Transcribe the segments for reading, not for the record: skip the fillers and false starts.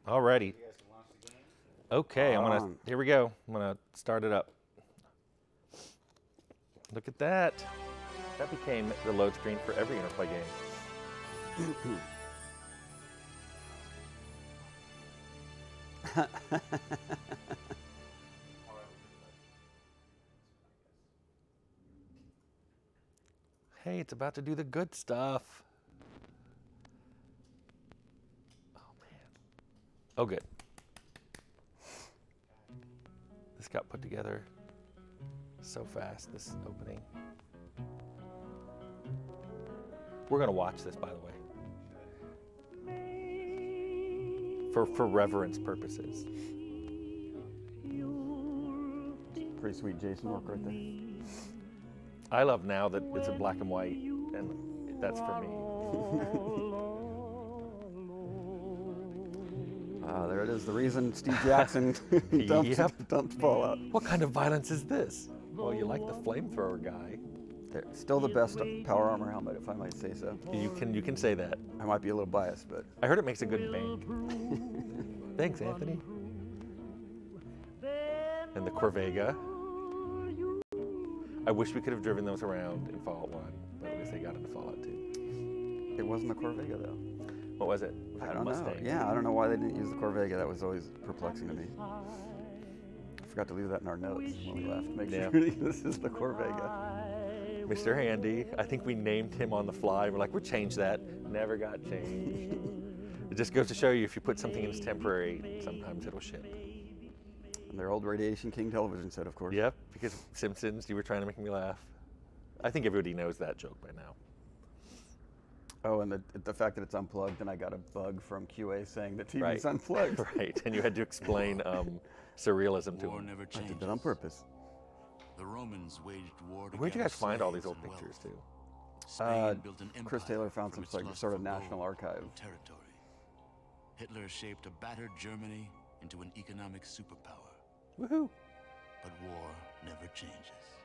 Alrighty. Okay, here we go. I'm gonna start it up. Look at that. That became the load screen for every Interplay game. Hey, it's about to do the good stuff. Oh, man. Oh, good. This got put together so fast, this opening. We're going to watch this, by the way. For reverence purposes. Pretty sweet Jason work right there. I love now that it's in black and white, and that's for me. There it is, the reason Steve Jackson dumped Fallout. What kind of violence is this? Well, you like the flamethrower guy. Still the best power armor helmet, if I might say so. You can say that. I might be a little biased, but I heard it makes a good bank. Thanks, Anthony. And the Corvega. I wish we could have driven those around in Fallout 1, but at least they got into Fallout 2. It wasn't the Corvega, though. What was it? I don't know. Yeah, I don't know why they didn't use the Corvega. That was always perplexing to me. I forgot to leave that in our notes when we left. Make sure this is the Corvega. Mr. Handy, I think we named him on the fly. We're like, we'll change that. Never got changed. It just goes to show you if you put something in as temporary, sometimes it'll ship. And their old Radiation King television set, of course. Yep, because Simpsons, you were trying to make me laugh. I think everybody knows that joke by now. Oh, and the fact that it's unplugged, and I got a bug from QA saying the TV's unplugged. Right, and you had to explain surrealism to him. I did that on purpose. The Romans waged war. Where'd you guys find all these old pictures, too? Chris Taylor found some sort of national archive. Territory. Hitler shaped a battered Germany into an economic superpower. Woohoo! But war never changes.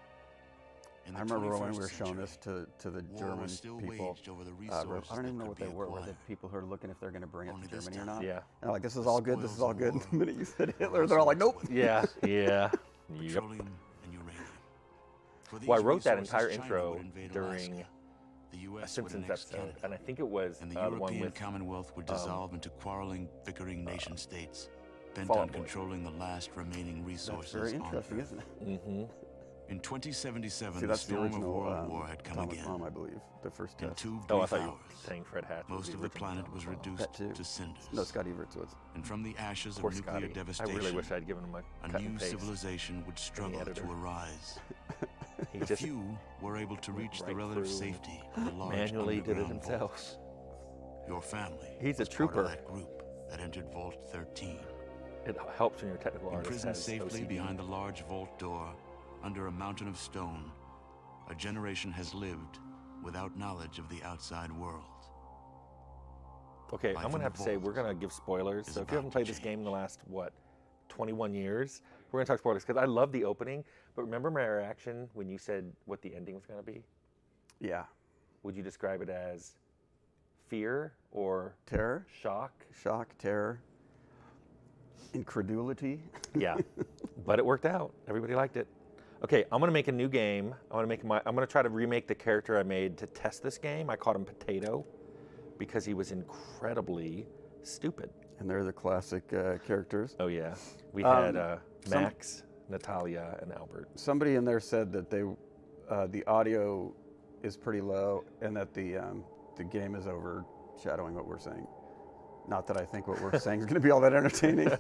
I remember when we were showing this to the German people. I don't even know what they were the people who are looking if they're going to bring it to Germany or not. Yeah. And they're like, this is all good, this is all good. And the minute you said Hitler, they're all like, nope. Yeah, yeah. Petroleum and uranium. Well, I wrote that entire intro during a Simpsons episode, and I think it was and the one European with Commonwealth would dissolve into quarreling, bickering nation states, bent Fall on Out Boy. controlling the last remaining resources. That's very on interesting, Earth. isn't it? Mm-hmm. In 2077, See, the that's the storm of original World War had come Thomas again. Bomb, I believe, the first In test. 2 Oh, I brief thought you were hours, saying Fred Hatch. most of the planet was reduced That too. to cinders. No, Scott Everts was. And from the ashes of Poor nuclear Scotty. I devastation, really wish I'd given him a a cut new and paste. civilization would struggle to editor. arise. He The just few were able to reach the right relative through, safety of the large manually did it underground himself. vaults. Your family He's a was part trooper. of that group that entered Vault 13. It helps when your technical artist Imprisoned has safely OCD. behind the large vault door, under a mountain of stone, a generation has lived without knowledge of the outside world. Okay, Life I'm in gonna the have to say we're vault gonna give spoilers. is So if you haven't about to played this game in the change. last 21 years, we're gonna talk spoilers because I love the opening. But remember my reaction when you said what the ending was gonna be? Yeah. Would you describe it as fear or Terror, shock? shock, terror, incredulity. Yeah, but it worked out. Everybody liked it. Okay, I'm gonna make a new game. I'm gonna try to remake the character I made to test this game. I called him Potato because he was incredibly stupid. And they're the classic characters. Oh yeah, we Um, had Max, Natalia, and Albert. Somebody in there said that the audio is pretty low and that the game is overshadowing what we're saying. Not that I think what we're saying is going to be all that entertaining.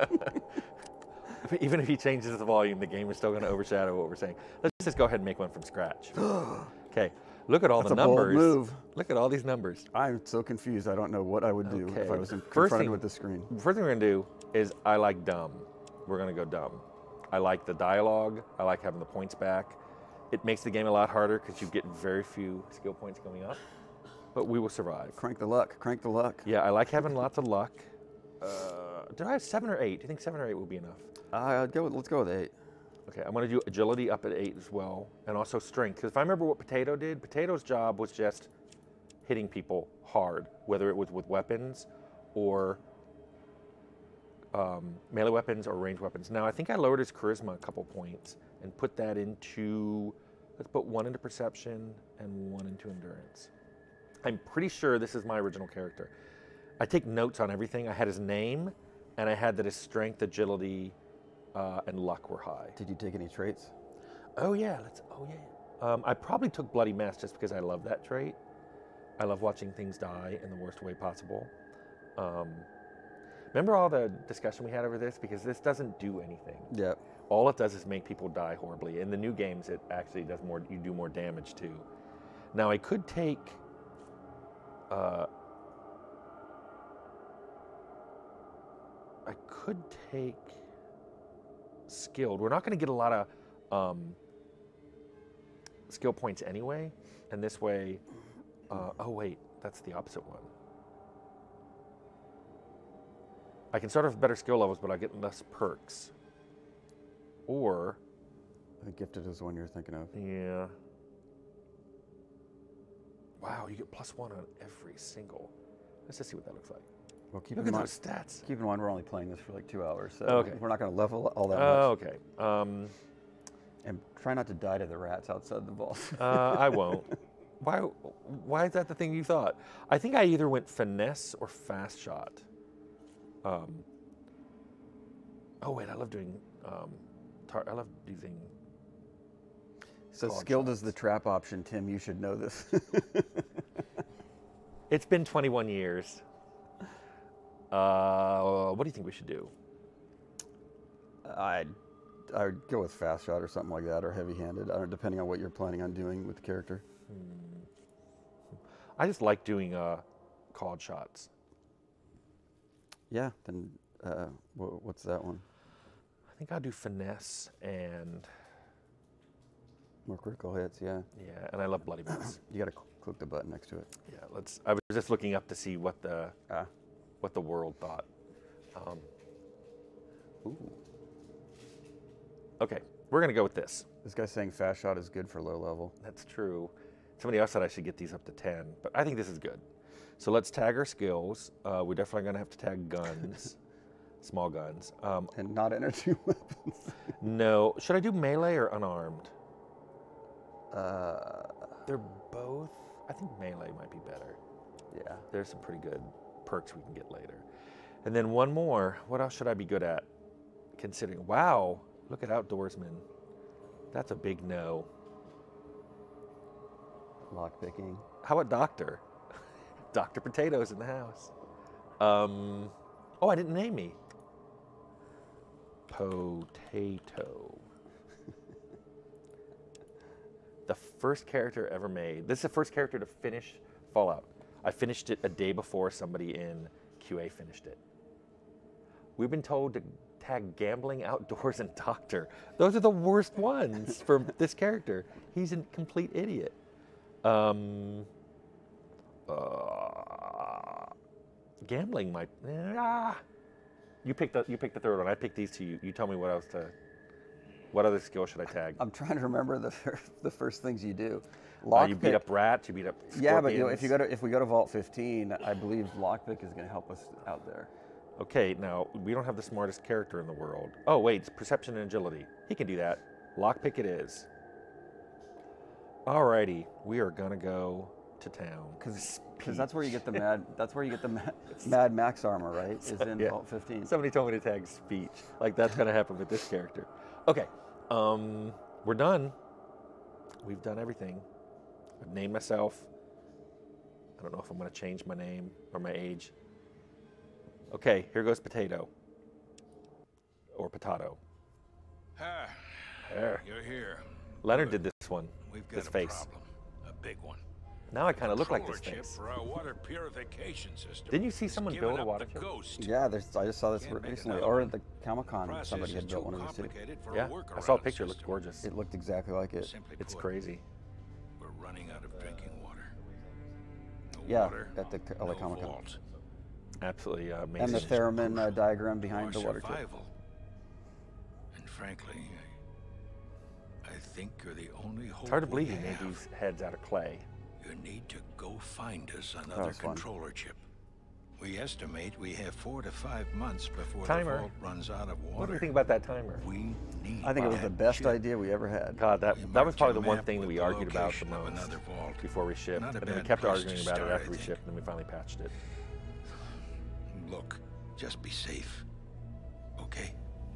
Even if he changes the volume, the game is still going to overshadow what we're saying. Let's just go ahead and make one from scratch. Okay, look at all That's the a bold numbers. move. Look at all these numbers. I'm so confused. I don't know what I would do if I was First confronted thing- with the screen. First thing we're going to do is I like dumb. We're going to go dumb. I like the dialogue. I like having the points back. It makes the game a lot harder because you get very few skill points going up, but we will survive. Crank the luck. Crank the luck. Yeah, I like having lots of luck. Do I have 7 or 8? Do you think 7 or 8 will be enough? Let's go with 8. Okay, I'm going to do agility up at 8 as well, and also strength. Because if I remember what Potato did, Potato's job was just hitting people hard, whether it was with weapons or melee weapons or ranged weapons. Now, I think I lowered his charisma a couple points and put that into, let's put 1 into perception and 1 into endurance. I'm pretty sure this is my original character. I take notes on everything. I had his name, and I had that his strength, agility, and luck were high. Did you take any traits? Oh yeah, I probably took Bloody Mess just because I love that trait. I love watching things die in the worst way possible. Remember all the discussion we had over this? Because this doesn't do anything. Yeah. All it does is make people die horribly. In the new games, it actually does more. You do more damage too. Now I could take. I could take skilled. We're not going to get a lot of skill points anyway, and this way. Oh wait, that's the opposite one. I can start off with better skill levels, but I get less perks. Or... I think gifted is the one you're thinking of. Yeah. Wow, you get +1 on every single. Let's just see what that looks like. Well, keep Look in at mind, those stats. Keep in mind we're only playing this for like 2 hours, so Okay. we're not going to level all that Oh, much. okay. And try not to die to the rats outside the vault. I won't. Why is that the thing you thought? I think I either went finesse or fast shot. Oh wait, I love doing. I love using. So clog skilled shots. is the trap option, Tim. You should know this. It's been 21 years. What do you think we should do? I would go with fast shot or something like that, or heavy-handed, depending on what you're planning on doing with the character. I just like doing called shots. Yeah. Then what's that one? I think I'll do finesse and More critical hits. Yeah. and I love bloody mess. You got to click the button next to it. Yeah, I was just looking up to see what the world thought. Ooh. Okay, we're gonna go with this. This guy's saying fast shot is good for low level. That's true. Somebody else said I should get these up to 10, but I think this is good. So let's tag our skills. We're definitely gonna have to tag guns, small guns. And not energy weapons. No, should I do melee or unarmed? Uh, They're both. I think melee might be better. yeah. There's some pretty good perks we can get later. And then one more. What else should I be good at? Considering, wow, look at outdoorsman. That's a big no. Lock picking. How about doctor? Dr. Potatoes in the house. Oh, I didn't name me. Potato. The first character ever made. This is the first character to finish Fallout. I finished it a day before somebody in QA finished it. We've been told to tag gambling, outdoors, and doctor. Those are the worst ones for this character. He's a complete idiot. Gambling might. You pick the third one. I picked these two. You tell me what else to. What other skill should I tag? I'm trying to remember the first things you do. You beat up rats. You beat up scorpions. Yeah, but if we go to Vault 15, I believe lockpick is going to help us out there. Okay, now we don't have the smartest character in the world. Oh wait, it's perception and agility. He can do that. Lockpick it is. Alrighty, we are gonna go to town. Because that's where you get the Mad Max armor, right? Is in Yeah. Vault 15. Somebody told me to tag speech. Like that's gonna happen with this character. Okay, we're done. We've done everything. I've named myself. I don't know if I'm gonna change my name or my age. Okay, here goes potato. Or potato. Ah, There. you're here. Leonard did this one. We've got This a face. problem. A big one. Now I kind of look like this Controller chip face. for our water purification system. Didn't you see It's someone giving build a up water the chip? ghost. Yeah, I just saw this Can't make recently. another Or one. at the Comic-Con, Process somebody is had built too one of these too. complicated for Yeah, a workaround I saw a picture. It system. looked gorgeous. It looked exactly like it. Simply It's put, crazy. We're running out of drinking water. No Yeah, water, at the LA no Comic-Con. vault. Absolutely amazing. And the theremin diagram behind Our the water chip. survival. And frankly, I think you're the only hope It's hard to we believe he made have. these heads out of clay. You need to go find us That another was fun. controller chip. We estimate we have 4 to 5 months before Timer. the vault runs out of water. What do you think about that timer? We need I think it was that the best ship. idea we ever had. God, that We was marked probably your the one map thing that with we the argued about the location of most another vault. before we shipped. Not a And then we bad kept place arguing to about it start, after I we think. shipped, and then we finally patched it. Look, just be safe. Okay?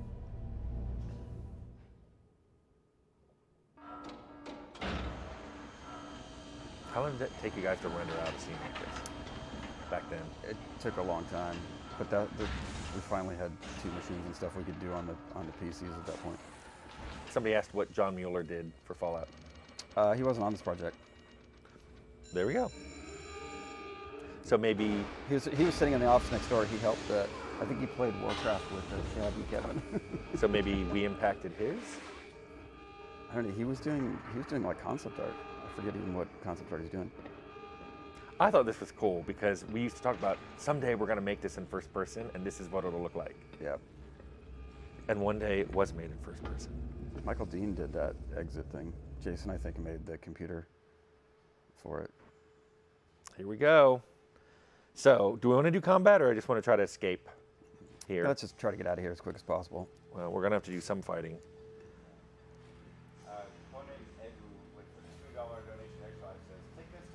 How long did it take you guys to render out a scene like this back then? It took a long time, but we finally had 2 machines and stuff we could do on the PCs at that point. Somebody asked what John Mueller did for Fallout. He wasn't on this project. There we go. So maybe He was sitting in the office next door. He helped. I think he played Warcraft with Shabby Kevin. we impacted his. I don't know. He was doing like concept art. I forget even what concept art he's doing. I thought this was cool because we used to talk about someday we're going to make this in first person, and this is what it'll look like. Yeah. And one day it was made in first person. Michael Dean did that exit thing. Jason, I think, made the computer for it. Here we go. So, do we want to do combat, or I just want to try to escape here? Let's just try to get out of here as quick as possible. Well, we're going to have to do some fighting. With a $2 donation extra says, take us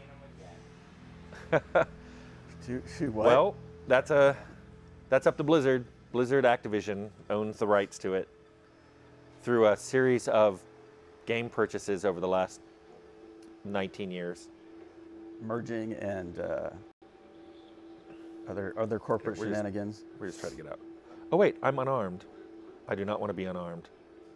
to Arcanum again. To what? Well, that's up to Blizzard. Blizzard Activision owns the rights to it through a series of game purchases over the last 19 years. Merging and other corporate Okay, shenanigans. We're just trying to get out. Oh wait, I'm unarmed. I do not want to be unarmed.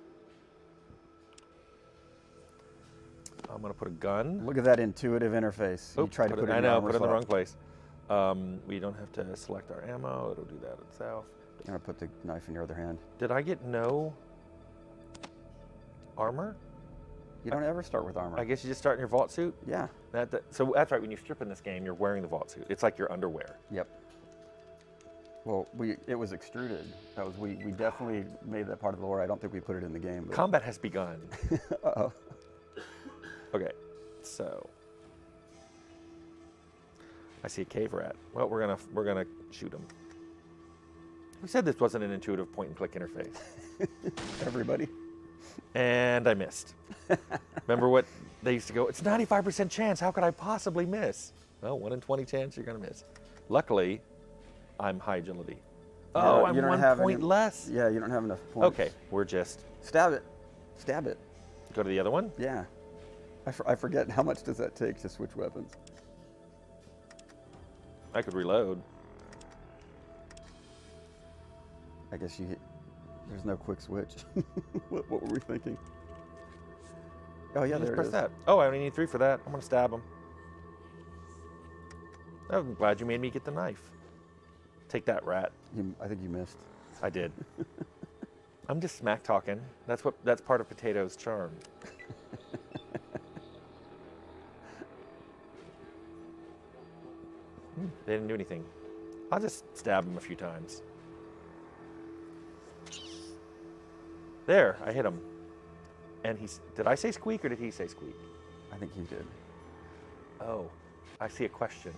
I'm going to put a gun. Look at that intuitive interface. You Oop, tried to put it I in your know, armor put it in the slot. wrong place. We don't have to select our ammo. It'll do that itself. I'm gonna put the knife in your other hand. Did I get no armor? You don't ever start with armor. I guess you just start in your vault suit? Yeah. So that's right, when you strip in this game, you're wearing the vault suit. It's like your underwear. Yep. Well, it was extruded. We definitely made that part of the lore. I don't think we put it in the game. But... Combat has begun. Uh-oh. Okay, so I see a cave rat. Well, we're gonna shoot him. We said this wasn't an intuitive point-and-click interface. Everybody. And I missed. Remember what they used to go, it's 95% chance, how could I possibly miss? Well, 1 in 20 chance you're gonna miss. Luckily, I'm high agility. Oh, I'm you don't 1 have point any, less? Yeah, you don't have enough points. Okay, we're just, Stab it. Stab it. go to the other one? Yeah. I forget, how much does that take to switch weapons? I could reload. I guess there's no quick switch. what were we thinking? Oh yeah, Just there it press is. that. Oh, I only need 3 for that. I'm gonna stab him. I'm glad you made me get the knife. Take that, rat. I think you missed. I did. I'm just smack talking. That's part of Potato's charm. They didn't do anything. I'll just stab him a few times. There, I hit him. And did I say squeak or did he say squeak? I think he did. Oh, I see a question.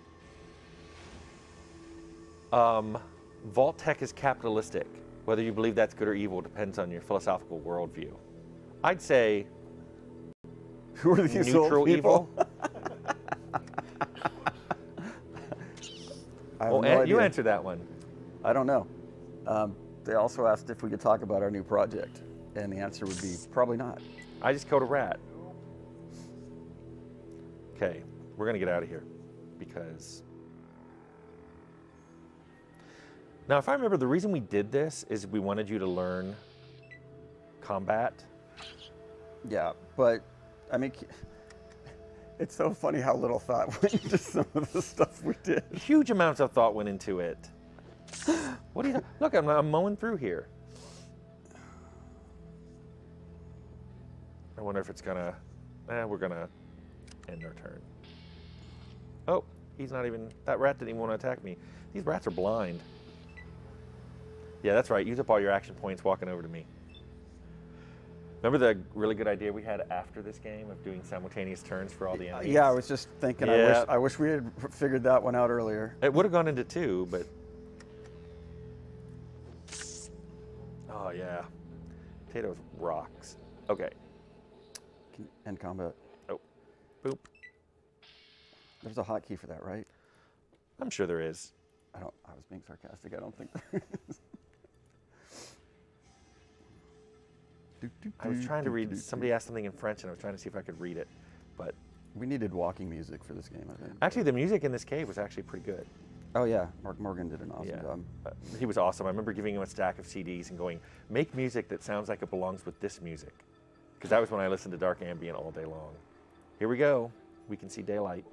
Vault tech is capitalistic. Whether you believe that's good or evil depends on your philosophical worldview. I'd say Who are these neutral old people? evil. I have Well, no and idea. you answer that one. I don't know. They also asked if we could talk about our new project, and the answer would be probably not. I just killed a rat. Okay, we're gonna get out of here because now, if I remember, the reason we did this is we wanted you to learn combat. Yeah, but I mean, it's so funny how little thought went into some of the stuff we did. Huge amounts of thought went into it. What do you look? I'm mowing through here. I wonder if it's gonna. We're gonna end our turn. Oh, he's not even. That rat didn't even want to attack me. These rats are blind. Yeah, that's right. Use up all your action points walking over to me. Remember the really good idea we had after this game of doing simultaneous turns for all the enemies? Yeah, I was just thinking. Yeah. I wish we had figured that one out earlier. It would have gone into 2, but... Oh, yeah. Potatoes rocks. Okay. End combat. Oh. Boop. There's a hotkey for that, right? I'm sure there is. I was being sarcastic. I don't think there is. I was trying to read... Somebody asked something in French, and I was trying to see if I could read it, but... We needed walking music for this game, I think. Actually, the music in this cave was actually pretty good. Oh, yeah. Mark Morgan did an awesome job. He was awesome. I remember giving him a stack of CDs and going, make music that sounds like it belongs with this music. Because that was when I listened to dark ambient all day long. Here we go. We can see daylight.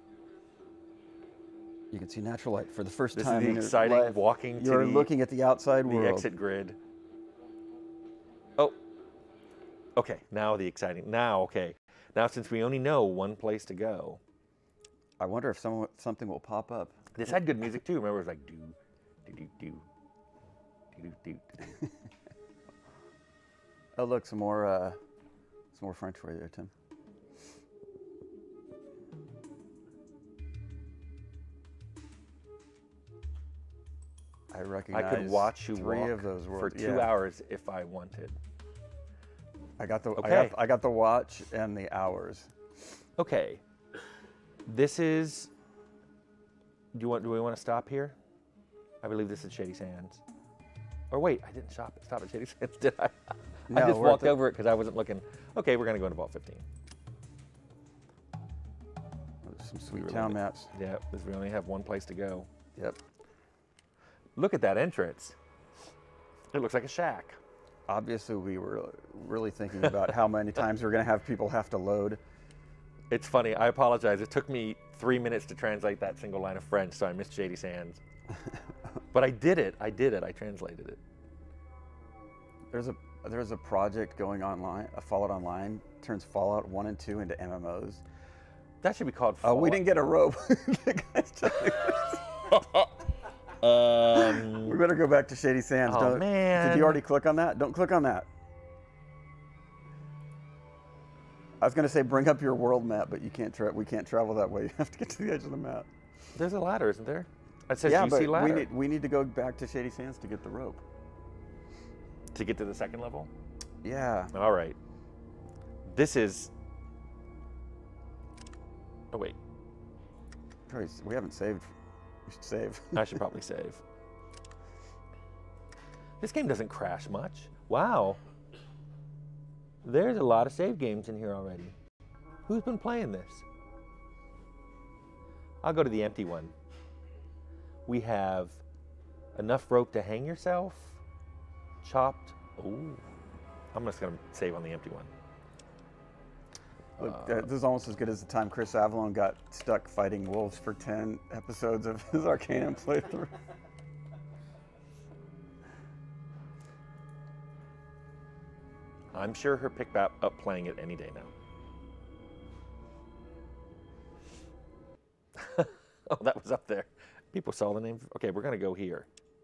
You can see natural light for the first This time. is the in your exciting life. walking to You're looking at the outside the world. exit grid. Oh. Okay, now the exciting. Now, okay. Now, since we only know one place to go. I wonder if something will pop up. This had good music, too. Remember, it was like, do, do, do, do, do, do, do. Oh, look, some more French for you there, Tim. I recognize I could watch you three walk of those for words. 2 hours if I wanted. I got the Okay. I got the watch and the hours. Okay. This is... Do we want to stop here? I believe this is Shady Sands. Or wait, I didn't stop at Shady Sands, did I? No, I just we're at walked the- over it because I wasn't looking. Okay, we're going to go into Vault 15. Some sweet Really town nice. maps. Yeah, because we only have one place to go. Yep. Look at that entrance. It looks like a shack. Obviously, we were really thinking about how many times we're going to have people have to load. It's funny. I apologize. It took me 3 minutes to translate that single line of French, so I missed Shady Sands. But I did it. I translated it. There's a project going online, Fallout Online, turns Fallout 1 and 2 into MMOs. That should be called Oh, Fallout. we didn't get a rope. The guy's telling us. We better go back to Shady Sands. Oh, man. Did you already click on that? Don't click on that. I was going to say bring up your world map, but you can't. We can't travel that way. You have to get to the edge of the map. There's a ladder, isn't there? It says Yeah, UC but ladder. we need to go back to Shady Sands to get the rope. To get to the second level? Yeah. All right. This is... Oh, wait. We haven't saved. We should save. I should probably save. This game doesn't crash much. Wow. There's a lot of save games in here already. Who's been playing this? I'll go to the empty one. We have enough rope to hang yourself. Chopped. Ooh. I'm just going to save on the empty one. Look, this is almost as good as the time Chris Avalon got stuck fighting wolves for 10 episodes of his Arcanum playthrough. I'm sure her pick up playing it any day now. Oh, that was up there. People saw the name. Okay, we're going to go here.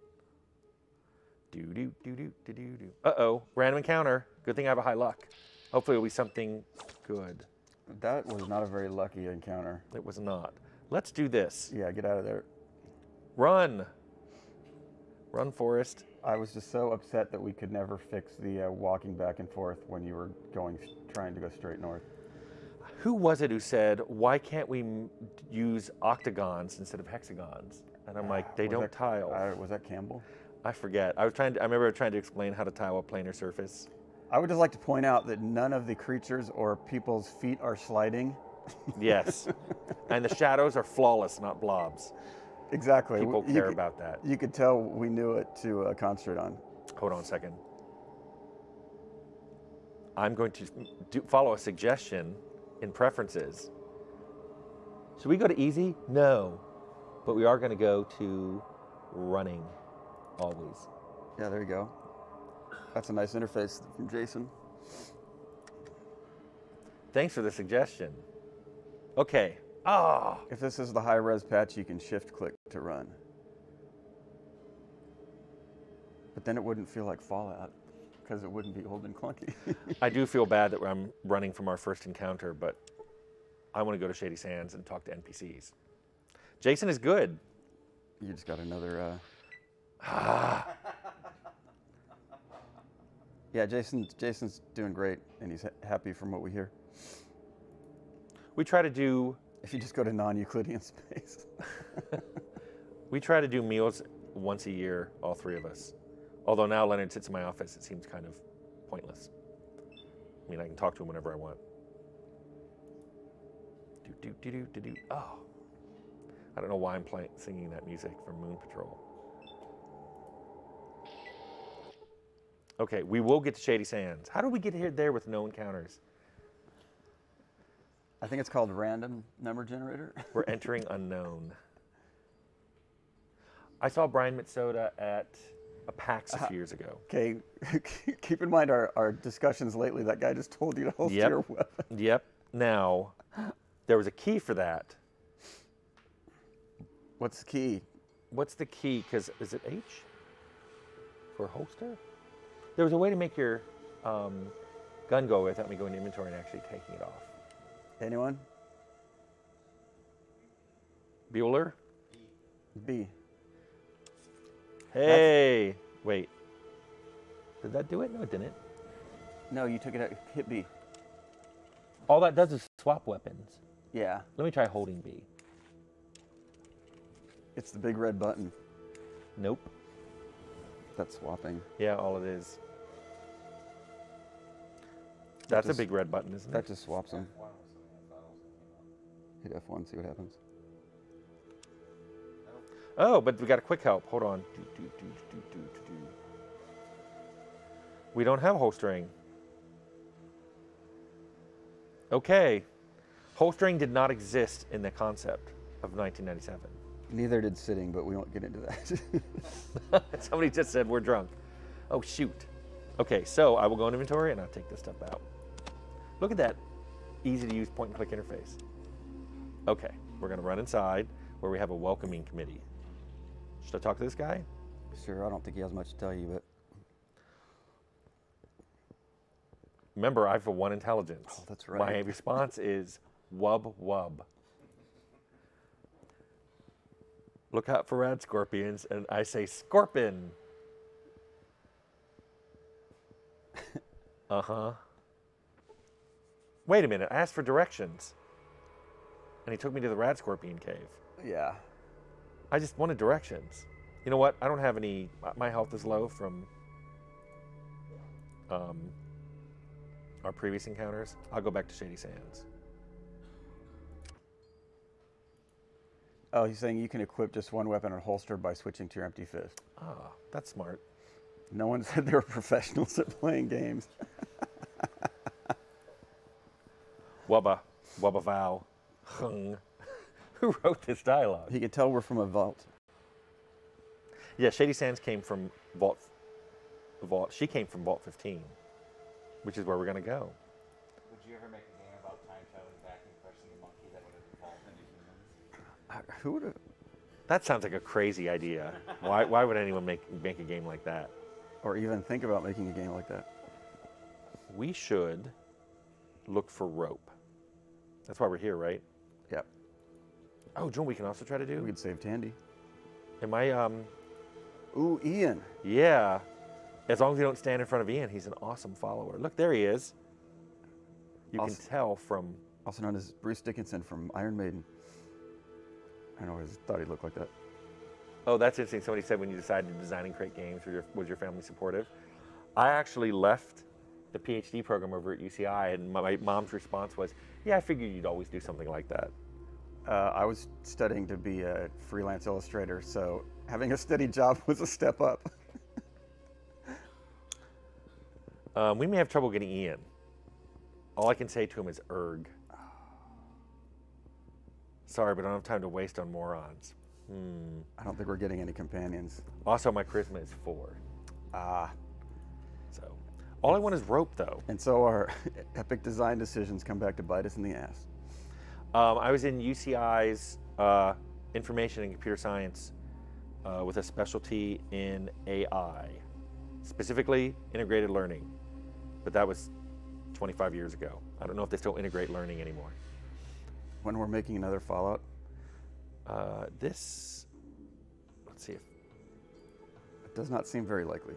Do-do-do-do-do-do-do. Uh-oh, random encounter. Good thing I have a high luck. Hopefully it'll be something good. That was not a very lucky encounter. It was not. Let's do this. Yeah, get out of there. Run. Run, Forrest. I was just so upset that we could never fix the walking back and forth when you were trying to go straight north. Who was it who said, why can't we use octagons instead of hexagons? And I'm like, they don't tile. Was that Campbell? I forget. I remember trying to explain how to tile a planar surface. I would just like to point out that none of the creatures or people's feet are sliding. Yes. And the shadows are flawless, not blobs. Exactly. People care about that. You could tell we knew it to concentrate on. Hold on a second. I'm going to follow a suggestion in preferences. Should we go to easy? No. But we are going to go to running always. Yeah, there you go. That's a nice interface from Jason. Thanks for the suggestion. Okay. Ah. If this is the high-res patch, you can shift-click to run. But then it wouldn't feel like Fallout, because it wouldn't be old and clunky. I do feel bad that I'm running from our first encounter, but I want to go to Shady Sands and talk to NPCs. Jason is good. You just got another. Yeah, Jason's doing great, and he's happy from what we hear. We try to do. If you just go to non-Euclidean space. We try to do meals once a year, all three of us. Although now Leonard sits in my office, it seems kind of pointless. I mean, I can talk to him whenever I want. Oh. I don't know why I'm singing that music from Moon Patrol. Okay, we will get to Shady Sands. How did we get here there with no encounters? I think it's called random number generator. We're entering unknown. I saw Brian Mitsoda at a PAX a few years ago. Okay, keep in mind our discussions lately. That guy just told you to holster your weapon. Yep. Now, there was a key for that. What's the key? What's the key? Because is it H for holster? There was a way to make your gun go away without me going to inventory and actually taking it off. Anyone? Bueller? B. Hey! Wait. Did that do it? No, it didn't. No, you took it out. Hit B. All that does is swap weapons. Yeah. Let me try holding B. It's the big red button. Nope. That's swapping. Yeah, all it is. That's a big red button, isn't That it? just swaps them. Hit F1, see what happens. Oh, but we got a quick help. Hold on. We don't have holstering. Okay. Holstering did not exist in the concept of 1997. Neither did sitting, but we won't get into that. Somebody just said we're drunk. Oh, shoot. Okay, so I will go in inventory and I'll take this stuff out. Look at that easy to use point and click interface. Okay, we're gonna run inside where we have a welcoming committee. Should I talk to this guy? Sure, I don't think he has much to tell you, but. Remember, I have a 1 intelligence. Oh, that's right. My response is wub wub. Look out for rad scorpions, and I say scorpion. Uh-huh. Wait a minute, I asked for directions. And he took me to the rad scorpion cave. Yeah. I just wanted directions. You know what? I don't have any, my health is low from our previous encounters. I'll go back to Shady Sands. Oh, he's saying you can equip just one weapon and holster by switching to your empty fist. Ah, that's smart. No one said they were professionals at playing games. Wubba, Wubba Vow, Hung. Who wrote this dialogue? He could tell we're from a vault. Yeah, Shady Sands came from Vault. She came from Vault 15, which is where we're gonna go. Would you ever make a game about time traveling back and crushing a monkey that would have evolved into humans? Who would have? That sounds like a crazy idea. Why would anyone make a game like that? Or even think about making a game like that? We should look for rope. That's why we're here, right? Yep. Oh, John, we can also try to do? We could save Tandy. Am I, Ooh, Ian. yeah. As long as you don't stand in front of Ian, he's an awesome follower. Look, there he is. You can tell from... Also known as Bruce Dickinson from Iron Maiden. I always thought he looked like that. Oh, that's interesting. Somebody said when you decided to design and create games, was your family supportive? I actually left the PhD program over at UCI, and my mom's response was, yeah, I figured you'd always do something like that. I was studying to be a freelance illustrator, so having a steady job was a step up. We may have trouble getting Ian. All I can say to him is erg. Sorry, but I don't have time to waste on morons. I don't think we're getting any companions. Also, my charisma is 4. So, all I want is rope, though. And so our epic design decisions come back to bite us in the ass. I was in UCI's information and computer science with a specialty in AI. specifically integrated learning, but that was 25 years ago. I don't know if they still integrate learning anymore. When we're making another Fallout, This, let's see if, it does not seem very likely.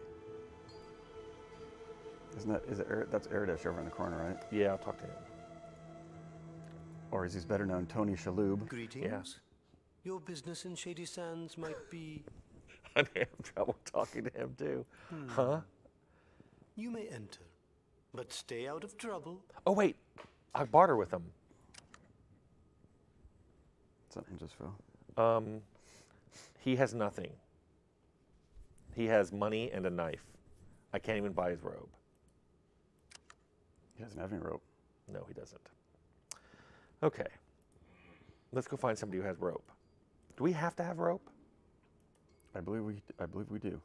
Isn't that, that's Erdish over in the corner, right? yeah, I'll talk to him. Or as he's better known, Tony Shalhoub. Greetings. Yeah. Your business in Shady Sands might be... I'm having trouble talking to him too. Huh? You may enter, but stay out of trouble. Oh wait, I barter with him. Something just fell. He has nothing. He has money and a knife. I can't even buy his robe. He doesn't have any rope. No, he doesn't. Okay. Let's go find somebody who has rope. Do we have to have rope? I believe we do.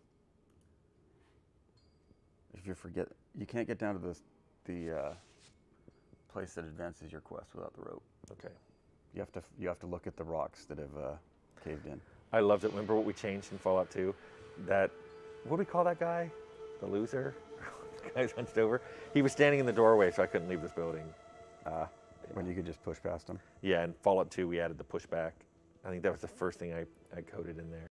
If you forget, you can't get down to the place that advances your quest without the rope. Okay. You have to look at the rocks that have caved in. I loved it. Remember what we changed in Fallout 2? That, what do we call that guy? The loser? The guy's hunched over. He was standing in the doorway, so I couldn't leave this building. When you could just push past them. Yeah, in Fallout 2, we added the pushback. I think that was the first thing I coded in there.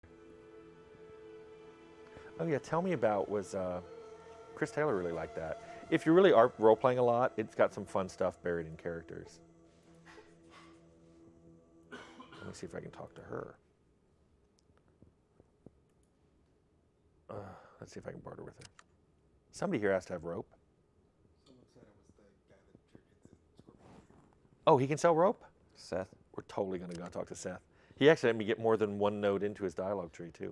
Oh yeah, tell me about, Chris Taylor really liked that. If you really are role-playing a lot, it's got some fun stuff buried in characters. Let me see if I can talk to her. Let's see if I can barter with her. Somebody here has to have rope. Oh, he can sell rope? Seth? We're totally going to go talk to Seth. He actually let me get more than one node into his dialogue tree, too.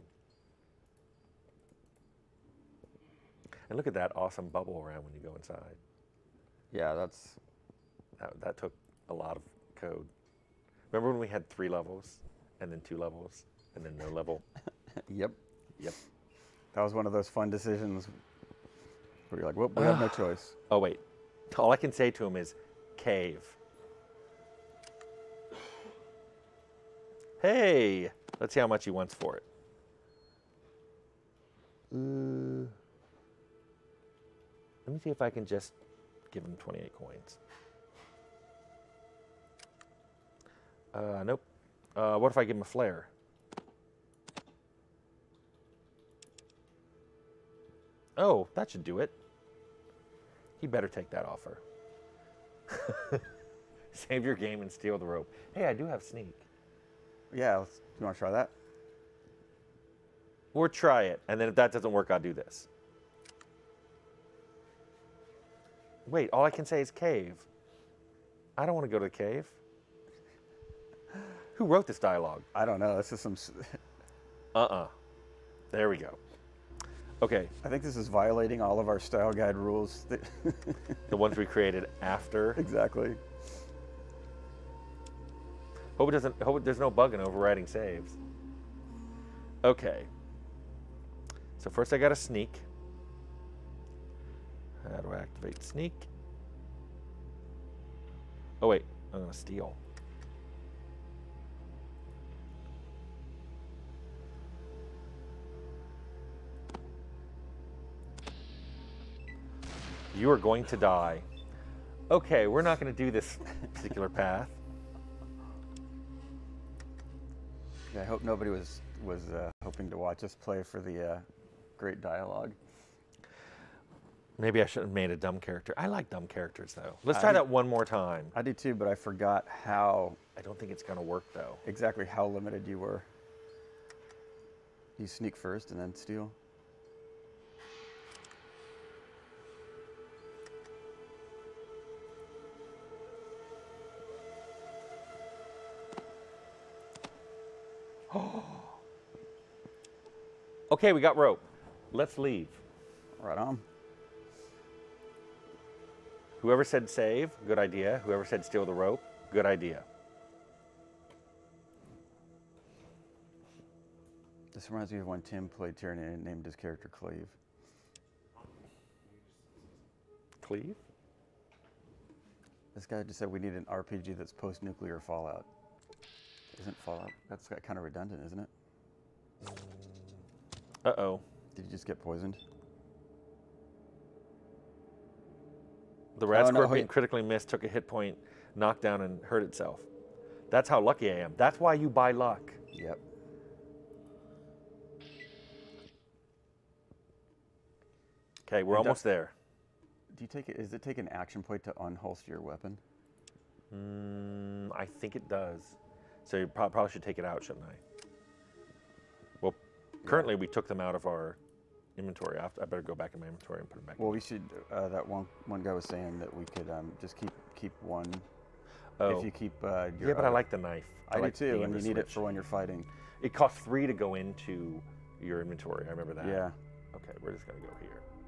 And look at that awesome bubble around when you go inside. Yeah, that's... That took a lot of code. Remember when we had 3 levels, and then 2 levels, and then no level? Yep. Yep. That was one of those fun decisions where you're like, well, we have no choice. Oh, wait. All I can say to him is, cave. Hey! Let's see how much he wants for it. Let me see if I can just give him 28 coins. Nope. What if I give him a flare? Oh, that should do it. He better take that offer. Save your game and steal the rope. Hey, I do have sneak. Yeah, you want to try that? Or try it, and then if that doesn't work, I'll do this. Wait, all I can say is cave. I don't want to go to the cave. Who wrote this dialogue? I don't know. This is some... There we go. Okay. I think this is violating all of our style guide rules. The ones we created after. Exactly. Hope there's no bug in overriding saves. Okay. So first I got to sneak. How do I activate sneak? Oh wait, I'm gonna steal. You are going to die. Okay, we're not going to do this particular path. Yeah, I hope nobody was hoping to watch us play for the great dialogue. Maybe I should have made a dumb character. I like dumb characters, though. Let's try that one more time. I do too, but I forgot how... I don't think it's going to work, though. Exactly how limited you were. You sneak first and then steal? Okay, we got rope. Let's leave. Right on. Whoever said save, good idea. Whoever said steal the rope, good idea. This reminds me of when Tim played Tyranny and named his character Cleve. Cleve? This guy just said we need an RPG that's post-nuclear Fallout. Isn't Fallout? That's kind of redundant, isn't it? Uh-oh. Did you just get poisoned? The rat Oh, no, scorpion wait. critically missed, took a hit point, knocked down, and hurt itself. That's how lucky I am. That's why you buy luck. Yep. Okay, we're And almost there. Do you take it? Does it take an action point to unholster your weapon? I think it does. So you probably should take it out, shouldn't I? Well, currently we took them out of our inventory. I better go back in my inventory and put them back. Well, we should. That one guy was saying that we could just keep one. Oh. If you keep your. Yeah, but I like the knife. I do like too, being and able you to need it switch. for when you're fighting. It costs 3 to go into your inventory. I remember that. Yeah. Okay, we're just gonna go here.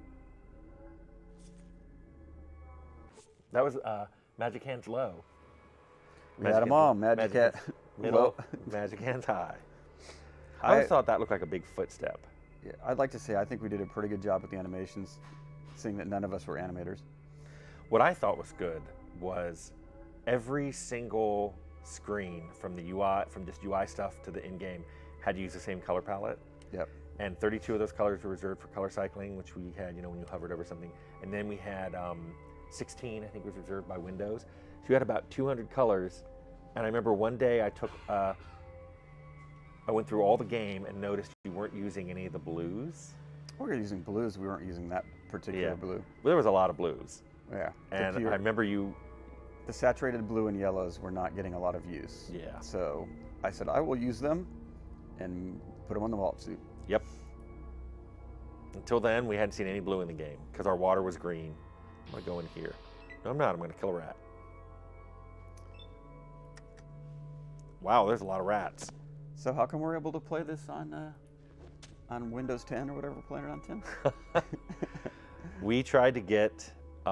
That was Magic Hands low. We had them all. Magic Hat. Hands middle. Low. Magic Hands high. I I always thought that looked like a big footstep. Yeah, I'd like to say I think we did a pretty good job with the animations, seeing that none of us were animators. What I thought was good was every single screen from the UI, from just UI stuff to the in-game, had to use the same color palette. Yep. And 32 of those colors were reserved for color cycling, which we had, when you hovered over something. And then we had 16, I think, was reserved by Windows. So you had about 200 colors. And I remember one day I took, I went through all the game and noticed you weren't using any of the blues. We were using blues. We weren't using that particular blue. Well, there was a lot of blues. Yeah. And I remember The saturated blue and yellows were not getting a lot of use. Yeah. So I said I will use them and put them on the vault suit. Yep. Until then, we hadn't seen any blue in the game because our water was green. I'm gonna go in here. No, I'm not. I'm gonna kill a rat. Wow, there's a lot of rats. So how come we're able to play this on Windows 10 or whatever we're playing it on 10? We tried to get.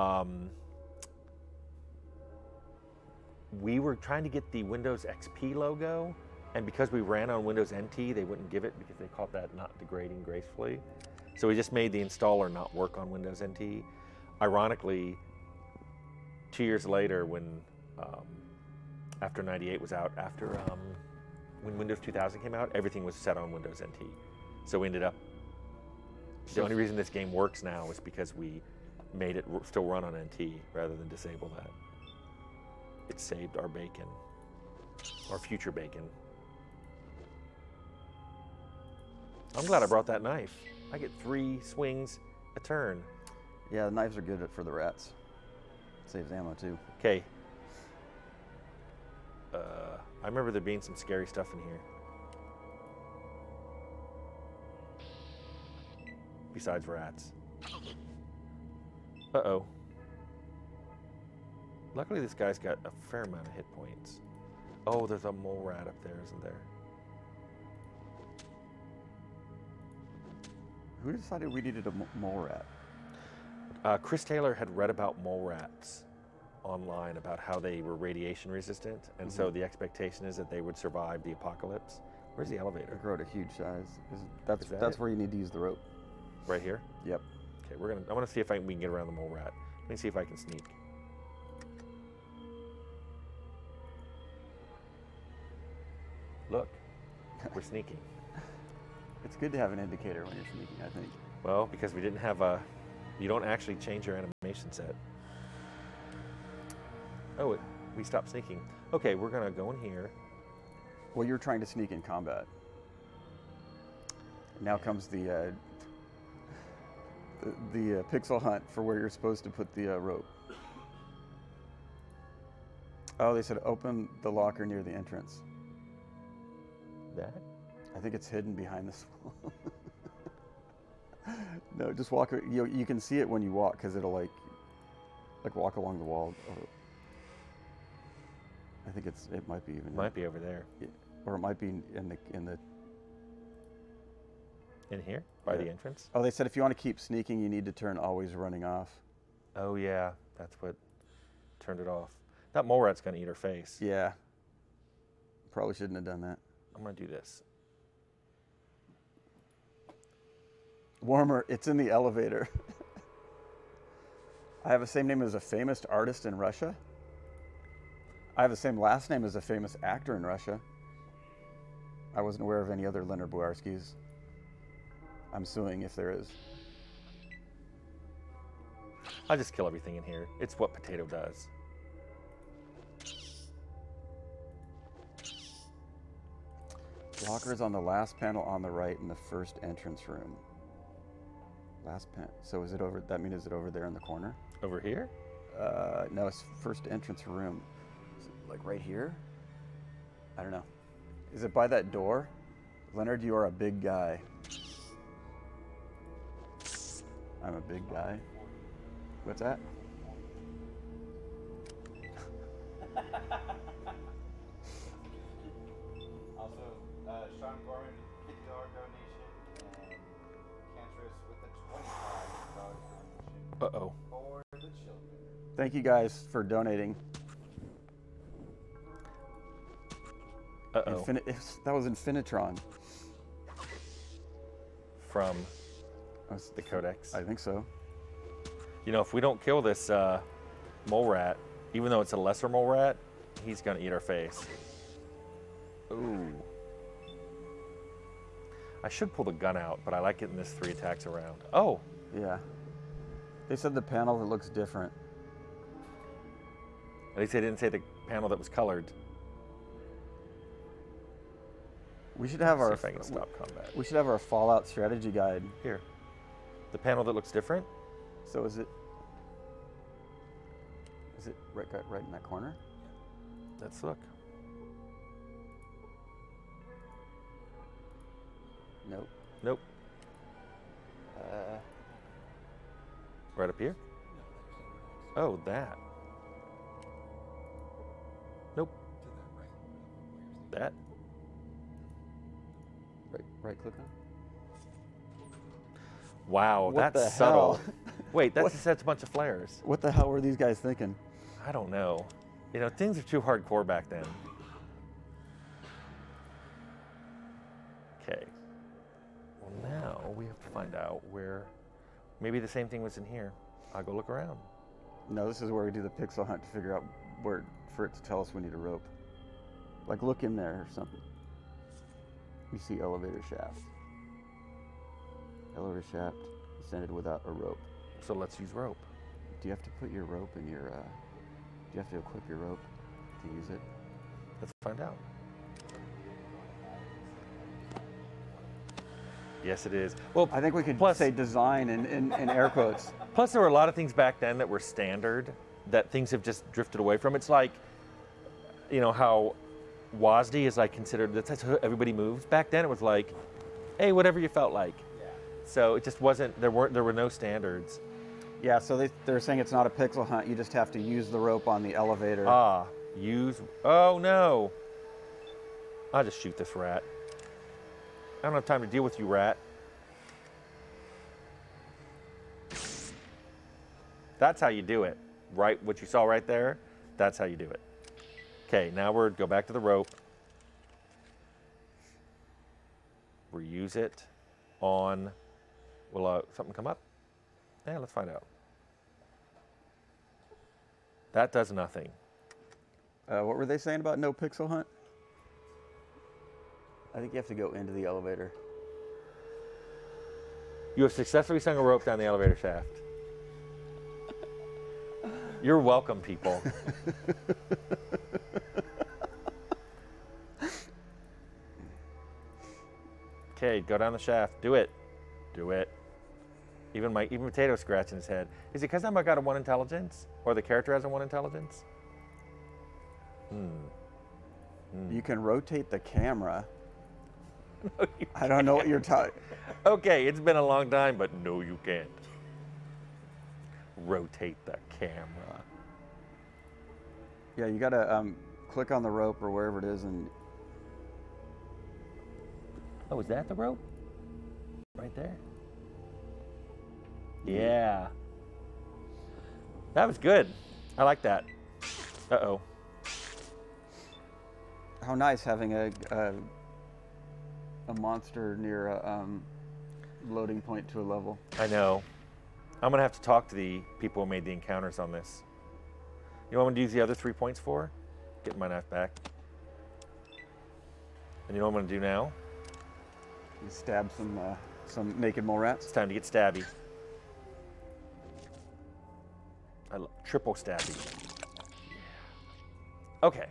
We were trying to get the Windows XP logo, and because we ran on Windows NT, they wouldn't give it because they called that not degrading gracefully. So we just made the installer not work on Windows NT. Ironically, 2 years later, when after 98 was out, when Windows 2000 came out, everything was set on Windows NT. So we ended up. The only reason this game works now is because we made it still run on NT rather than disable that. It saved our bacon, our future bacon. I'm glad I brought that knife. I get 3 swings a turn. Yeah, the knives are good for the rats. Saves ammo too. Okay. I remember there being some scary stuff in here. Besides rats. Uh-oh. Luckily, this guy's got a fair amount of hit points. Oh, there's a mole rat up there, isn't there? Who decided we needed a mole rat? Chris Taylor had read about mole rats online, about how they were radiation resistant, and so the expectation is that they would survive the apocalypse. Where's the They elevator? grow to huge size. Is that That's it? where you need to use the rope. Right here? Yep. Okay, I want to see if we can get around the mole rat. Let me see if I can sneak. Look, we're sneaking. It's good to have an indicator when you're sneaking, I think. Well, because we didn't have you don't actually change your animation set. Oh, we stopped sneaking. Okay, we're gonna go in here. Well, you're trying to sneak in combat. Now comes the pixel hunt for where you're supposed to put the rope. Oh, they said open the locker near the entrance. That? I think it's hidden behind this wall. No, just walk. You can see it when you walk because it'll like walk along the wall. I think it might be even. Might be over there. Or it might be in the. In here? By the Yeah. entrance? Oh, they said if you want to keep sneaking, you need to turn always running off. Oh yeah, that's what turned it off. That mole rat's gonna eat her face. Yeah. Probably shouldn't have done that. I'm gonna do this. Warmer, it's in the elevator. I have the same name as a famous artist in Russia. I have the same last name as a famous actor in Russia. I wasn't aware of any other Leonard Boyarskis. I'm suing if there is. I'll just kill everything in here. It's what Potato does. Locker is on the last panel on the right in the first entrance room. Last pen. So is it over? That means is it over there in the corner? Over here? No, it's first entrance room. Is it like right here? I don't know. Is it by that door? Leonard, you are a big guy. I'm a big guy. What's that? Also, Sean Gorman, $50 donation, and Cantress with a $25 donation Uh-oh. for the children. Thank you guys for donating. Uh-oh. That was Infinitron. From That's the Codex. I think so. You know, if we don't kill this mole rat, even though it's a lesser mole rat, he's going to eat our face. Ooh. I should pull the gun out, but I like getting this 3 attacks around. Oh. Yeah. They said the panel that looks different. At least they didn't say the panel that was colored. We should have Let's see our if I can stop combat. we should have our Fallout strategy guide. Here. The panel that looks different? So is it right in that corner? Let's look. Nope. Nope. Right up here? Oh, that. Nope. That. Right click on. Wow, What the that's subtle. hell? Wait, What? that's a bunch of flares. What the hell were these guys thinking? I don't know. You know, things are too hardcore back then. Okay. Well, now we have to find out where. Maybe the same thing was in here. I'll go look around. No, this is where we do the pixel hunt to figure out where for it to tell us we need a rope. Like look in there or something. You see elevator shaft. Elevator shaft ascended without a rope. So let's use rope. Do you have to put your rope in your? Do you have to equip your rope to use it? Let's find out. Yes, it is. Well, I think we could plus, say design in air quotes. Plus, there were a lot of things back then that were standard that things have just drifted away from. It's like, you know, how WASD is like considered, that's how everybody moves. Back then it was like, hey, whatever you felt like. Yeah. So it just wasn't, there were no standards. Yeah, so they're saying it's not a pixel hunt. You just have to use the rope on the elevator. Oh no. I'll just shoot this rat. I don't have time to deal with you, rat. That's how you do it. Right, what you saw right there, that's how you do it. Okay, now go back to the rope. Reuse it on, will something come up? Yeah, let's find out. That does nothing. What were they saying about no pixel hunt? I think you have to go into the elevator. You have successfully swung a rope down the elevator shaft. You're welcome, people. Okay, go down the shaft. Do it. Do it. Even Potato scratching his head. Is it because I've got a 1 intelligence? Or the character has a 1 intelligence? You can rotate the camera. No, you I don't know what you're talking. Okay, it's been a long time, but no, you can't. Rotate the camera. Yeah, you gotta click on the rope or wherever it is, and Oh, is that the rope? Right there? Yeah. That was good. I like that. Uh-oh. how nice having a monster near a loading point to a level. I know. I'm going to have to talk to the people who made the encounters on this. You know what I'm going to use the other 3 points for? Get my knife back. And you know what I'm going to do now? You stab some naked mole rats. It's time to get stabby. I love triple stabby. Okay.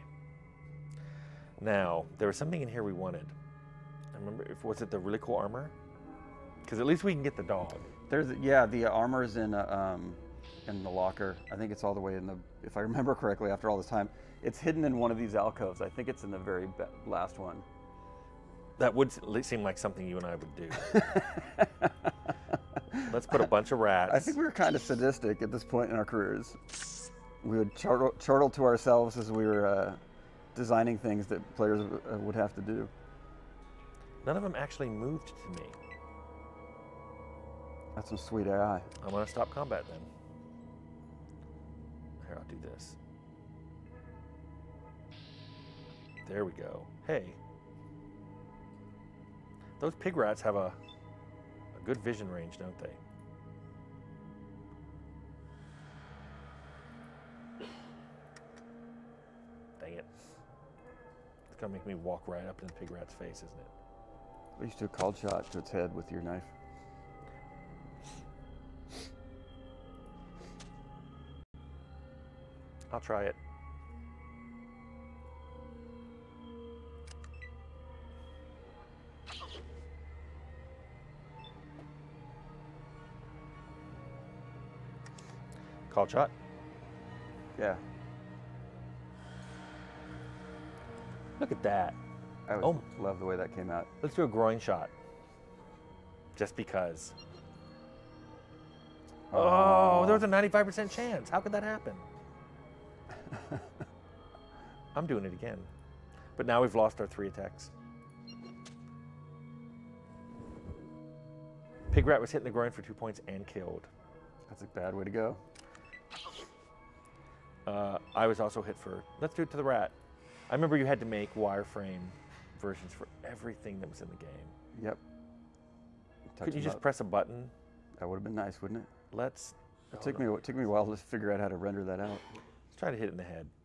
Now, there was something in here we wanted. I remember, was it the really cool armor? Because at least we can get the dog. Yeah, the armor's in the locker. I think it's all the way in the, if I remember correctly after all this time, it's hidden in one of these alcoves. I think it's in the very last one. That would seem like something you and I would do. Let's put a bunch of rats. I think we were kind of sadistic at this point in our careers. We would chortle to ourselves as we were designing things that players would have to do. None of them actually moved to me. That's some sweet AI. I'm going to stop combat then. Here, I'll do this. There we go. Hey. Those pig rats have a good vision range, don't they? Dang it. It's going to make me walk right up in the pig rat's face, isn't it? At least do a called shot to its head with your knife. I'll try it. Called shot. Yeah. Look at that. I always love the way that came out. Let's do a groin shot. Just because. Oh, there was a 95% chance. How could that happen? I'm doing it again. But now we've lost our 3 attacks. Pig rat was hit in the groin for 2 points and killed. That's a bad way to go. I was also hit for, let's do it to the rat. I remember you had to make wireframe versions for everything that was in the game. Yep. Couldn't you just press a button? That would have been nice, wouldn't it? Let's. It took me a while to figure out how to render that out. Let's try to hit it in the head.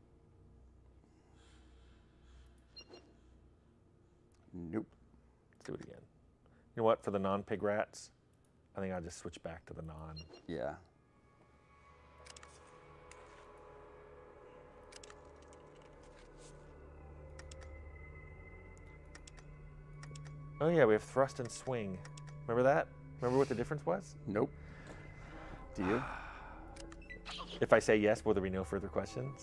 Nope. Let's do it again. You know what? For the non-pig rats, I think I'll just switch back to the non. Yeah. Oh yeah, we have thrust and swing. Remember that? Remember what the difference was? Nope. Do you? If I say yes, will there be no further questions?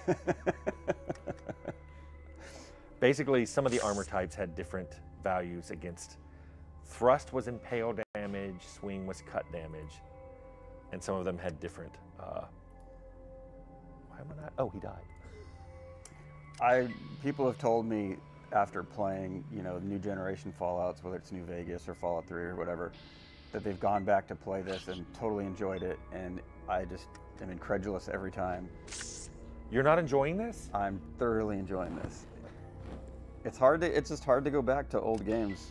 Basically, some of the armor types had different values against. Thrust was impale damage, swing was cut damage, and some of them had different. Why am I not? Oh, he died. People have told me after playing, new generation Fallouts, whether it's New Vegas or Fallout 3 or whatever, that they've gone back to play this and totally enjoyed it, and I just am incredulous every time. You're not enjoying this? I'm thoroughly enjoying this. It's just hard to go back to old games.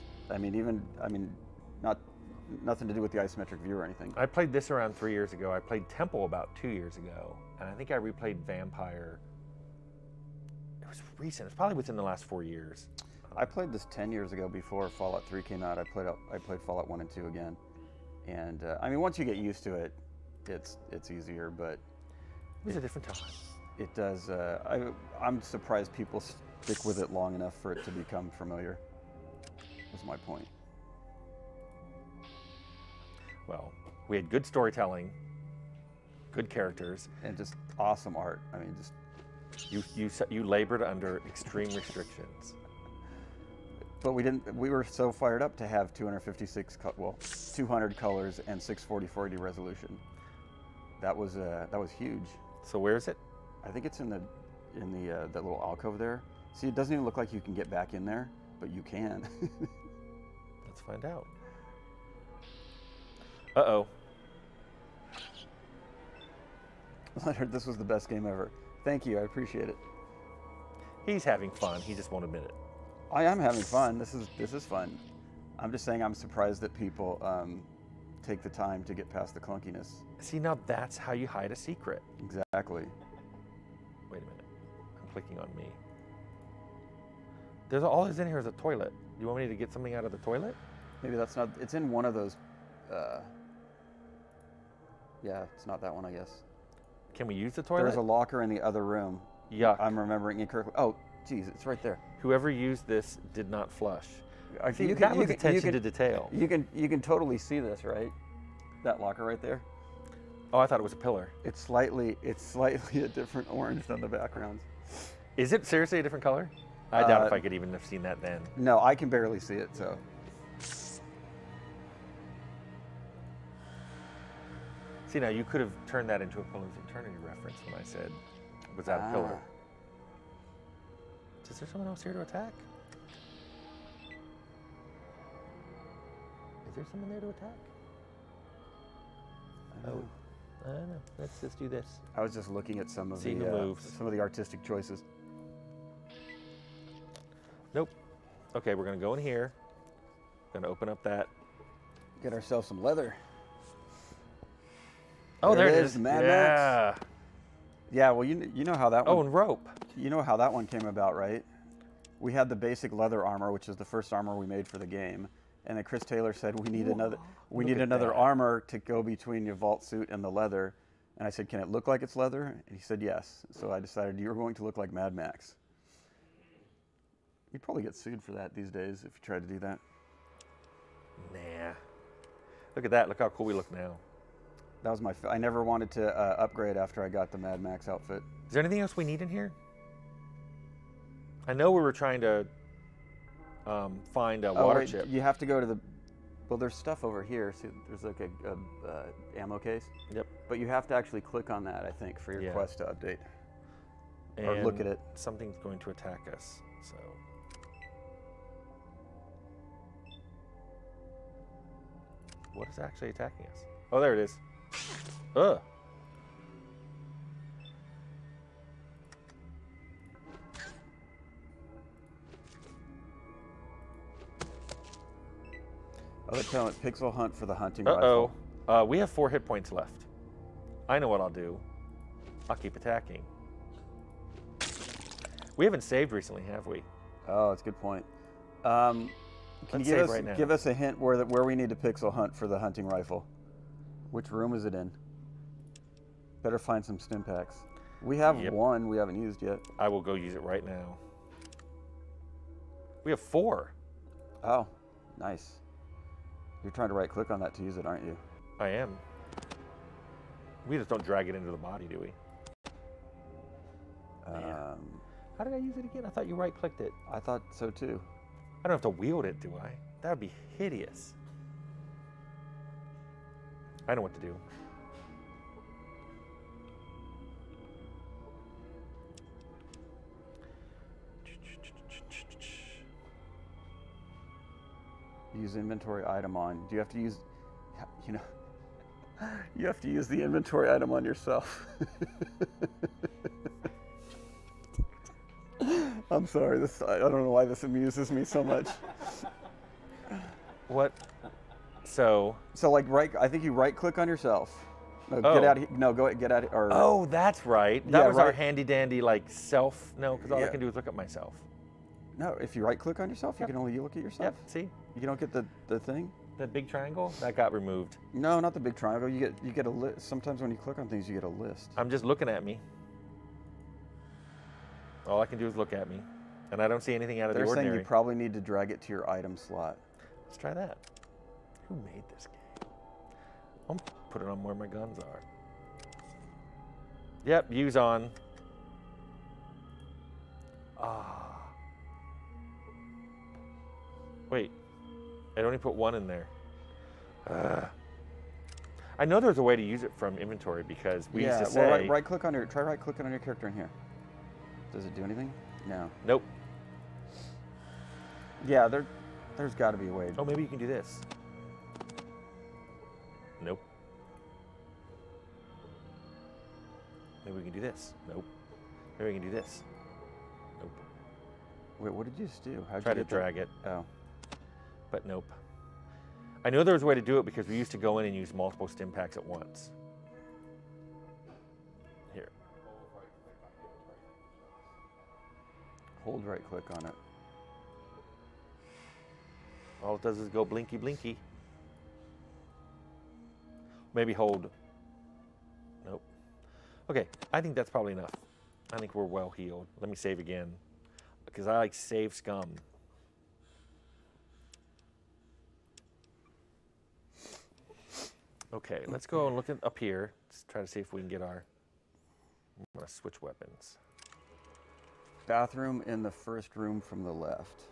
Nothing to do with the isometric view or anything. I played this around 3 years ago. I played Temple about 2 years ago, and I think I replayed Vampire. It was recent. It's probably within the last 4 years. I played this 10 years ago before Fallout 3 came out. I played Fallout 1 and 2 again, and once you get used to it, it's easier. But it was a different time. It does. I'm surprised people stick with it long enough for it to become familiar. Was my point. Well, we had good storytelling, good characters, and just awesome art. You labored under extreme restrictions. But we didn't. We were so fired up to have 200 colors and 640 resolution. That was huge. So where is it? I think it's in that little alcove there. See, it doesn't even look like you can get back in there, but you can. Let's find out. Uh-oh. Leonard, this was the best game ever. Thank you, I appreciate it. He's having fun. He just won't admit it. I am having fun. This is fun. I'm just saying I'm surprised that people take the time to get past the clunkiness. See, now that's how you hide a secret. Exactly. Wait a minute. I'm clicking on me. All that's in here is a toilet. You want me to get something out of the toilet? Maybe that's not. It's in one of those. Yeah, it's not that one, I guess. Can we use the toilet? There's a locker in the other room. Yuck. I'm remembering incorrectly. Oh, geez, it's right there. Whoever used this did not flush. See, You that can- was you can- attention to detail. You can totally see this, right? That locker right there. Oh, I thought it was a pillar. It's slightly a different orange than the backgrounds. Is it seriously a different color? I doubt if I could even have seen that then. No, I can barely see it. So See, now you could have turned that into a Pillars of Eternity reference when I said, was that a pillar? Is there someone else here to attack? Is there someone there to attack? Oh, I don't know. Let's just do this. I was just looking at some of See who moves. some of the artistic choices. Nope. Okay, we're gonna go in here. Gonna open up that. Get ourselves some leather. Oh, there it is, is. Mad yeah. Max. Yeah, well, you know how that one. Oh, and rope. You know how that one came about, right? We had the basic leather armor, which is the first armor we made for the game, and then Chris Taylor said we need another. We need at another that. armor to go between your vault suit and the leather. And I said, can it look like it's leather? And he said yes. So I decided you're going to look like Mad Max. You'd probably get sued for that these days if you tried to do that. Nah. Look at that. Look how cool we look now. That was I never wanted to upgrade after I got the Mad Max outfit. Is there anything else we need in here? I know we were trying to find a water wait, chip. You have to go to the. Well, there's stuff over here. See, there's like a ammo case. Yep. But you have to actually click on that, I think, for your Yeah. quest to update. And Or look at it. Something's going to attack us. So. What is actually attacking us? Oh, there it is. Ugh. Oh, they're telling it, pixel hunt for the hunting Uh-oh. rifle. We have 4 hit points left. I know what I'll do. I'll keep attacking. We haven't saved recently, have we? Oh, that's a good point. Can Let's you save right now. give us a hint where we need to pixel hunt for the hunting rifle? Which room is it in? Better find some stim packs. We have Yep. one we haven't used yet. I will go use it right now. We have 4. Oh, nice. You're trying to right click on that to use it, aren't you? I am. We just don't drag it into the body, do we? How did I use it again? I thought you right-clicked it. I thought so too. I don't have to wield it, do I? That would be hideous. I know what to do. Use inventory item on. Do you have to use, you know, you have to use the inventory item on yourself. I'm sorry, I don't know why this amuses me so much. What? So. So like I think you right click on yourself. No, Oh. get out. No, get out. Or Oh, that's right. That Yeah, was our right. handy dandy like self. No, because all I Yeah. can do is look at myself. no, if you right click on yourself, you can only look at yourself. Yep. See You don't get the thing. that big triangle that got removed. No, not the big triangle. You get a list. Sometimes when you click on things, you get a list. I'm just looking at me. All I can do is look at me, and I don't see anything out of They're the saying ordinary. you probably need to drag it to your item slot. Let's try that. Who made this game? I'll put it on where my guns are. Yep, use on. Ah. Wait, I only put 1 in there. I know there's a way to use it from inventory because we used to say. well, right click on try right clicking on your character in here. Does it do anything? No. Nope. Yeah, there's got to be a way. Oh, maybe you can do this. Nope. Maybe we can do this. Nope. Maybe we can do this. Nope. Wait, what did you just do? How'd Try you to get that? drag it, Oh. but nope. I know there was a way to do it because we used to go in and use multiple stim packs at once. Here. Hold right click on it. All it does is go blinky blinky. Maybe hold. Nope. Okay, I think that's probably enough. I think we're well healed. Let me save again, because I like save scum. Okay, let's go and look up here. Let's try to see if we can get our... I'm going to switch weapons. Bathroom in the first room from the left.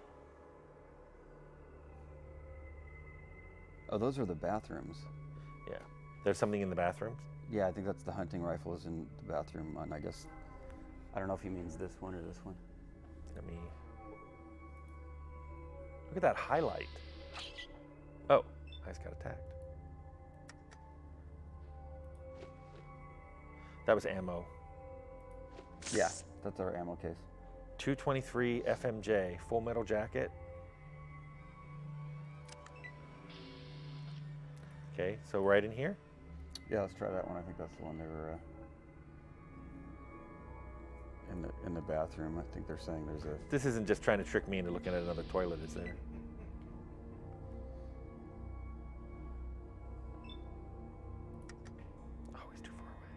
Oh, those are the bathrooms. Yeah. There's something in the bathrooms? Yeah, I think that's the hunting rifle is in the bathroom one, I guess. I don't know if he means this one or this one. Let me... Look at that highlight. Oh, I just got attacked. That was ammo. Yeah, that's our ammo case. 223 FMJ, full metal jacket. Okay, so right in here. Yeah, let's try that one. I think that's the one they were in the bathroom. I think they're saying there's a... This isn't just trying to trick me into looking at another toilet, is there? Oh, he's too far away.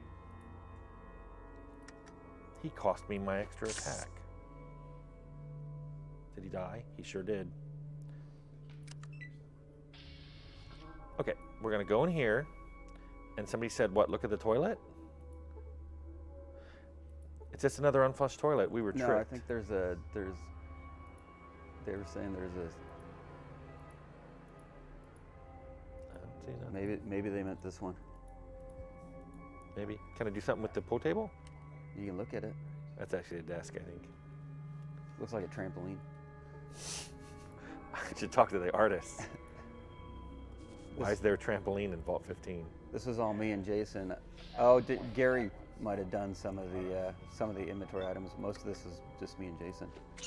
He cost me my extra attack. Did he die? He sure did. Okay, we're gonna go in here. And somebody said, what, look at the toilet? It's just another unflushed toilet. We were tricked. No, I think they were saying there's a... I don't see nothing. Maybe they meant this one. Maybe. Can I do something with the pool table? You can look at it. That's actually a desk, I think. Looks like a trampoline. I should talk to the artist. Why is there a trampoline in Vault 15? This was all me and Jason. Oh, Gary might have done some of the inventory items. Most of this is just me and Jason.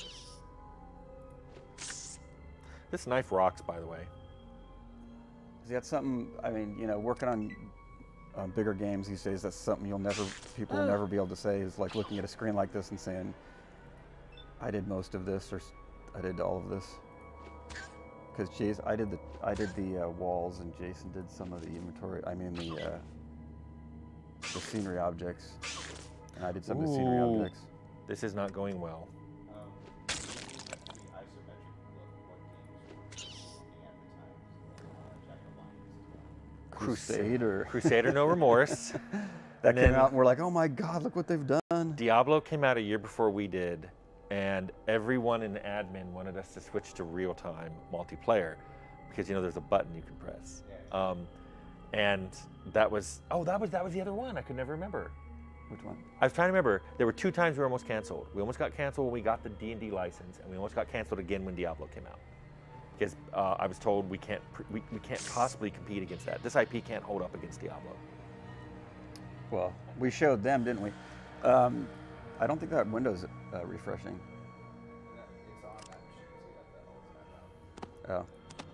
This knife rocks, by the way. Is that something? I mean, you know, working on bigger games these days, that's something people will never be able to say. Is like looking at a screen like this and saying, "I did most of this," or "I did all of this." Because I did the walls, and Jason did some of the inventory. I mean the scenery objects, and I did some of the scenery Ooh. objects. This is not going well. The isometric look what games were looking at the time. Crusader. Crusader No Remorse. That And came then- out, and we're like, oh my God, look what they've done. Diablo came out a year before we did, and everyone in admin wanted us to switch to real-time multiplayer because, you know, there's a button you can press. And that was the other one. I could never remember. Which one? I was trying to remember. There were 2 times we were almost canceled. We almost got canceled when we got the D&D license, and we almost got canceled again when Diablo came out. Because I was told we can't possibly compete against that. This IP can't hold up against Diablo. Well, we showed them, didn't we? I don't think that window's refreshing. It's on that machine, so you got the ultimate mode. Oh.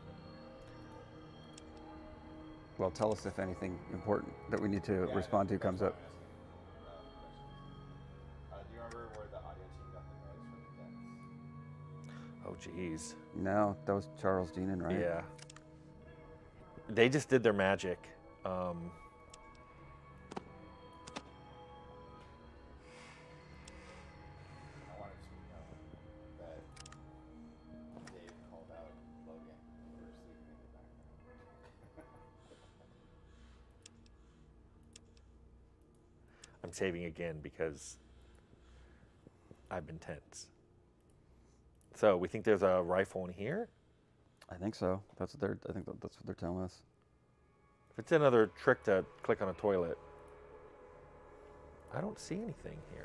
Well, tell us if anything important that we need to respond to comes up. Do you remember where the audio team got the noise from the decks? Oh, geez. No, that was Charles Deanan, right? Yeah. They just did their magic. I wanted to know that Dave called out Logan for sleeping in the background. I'm saving again because I've been tense. So we think there's a rifle in here? I think so. I think that's what they're telling us. If it's another trick to click on a toilet, I don't see anything here.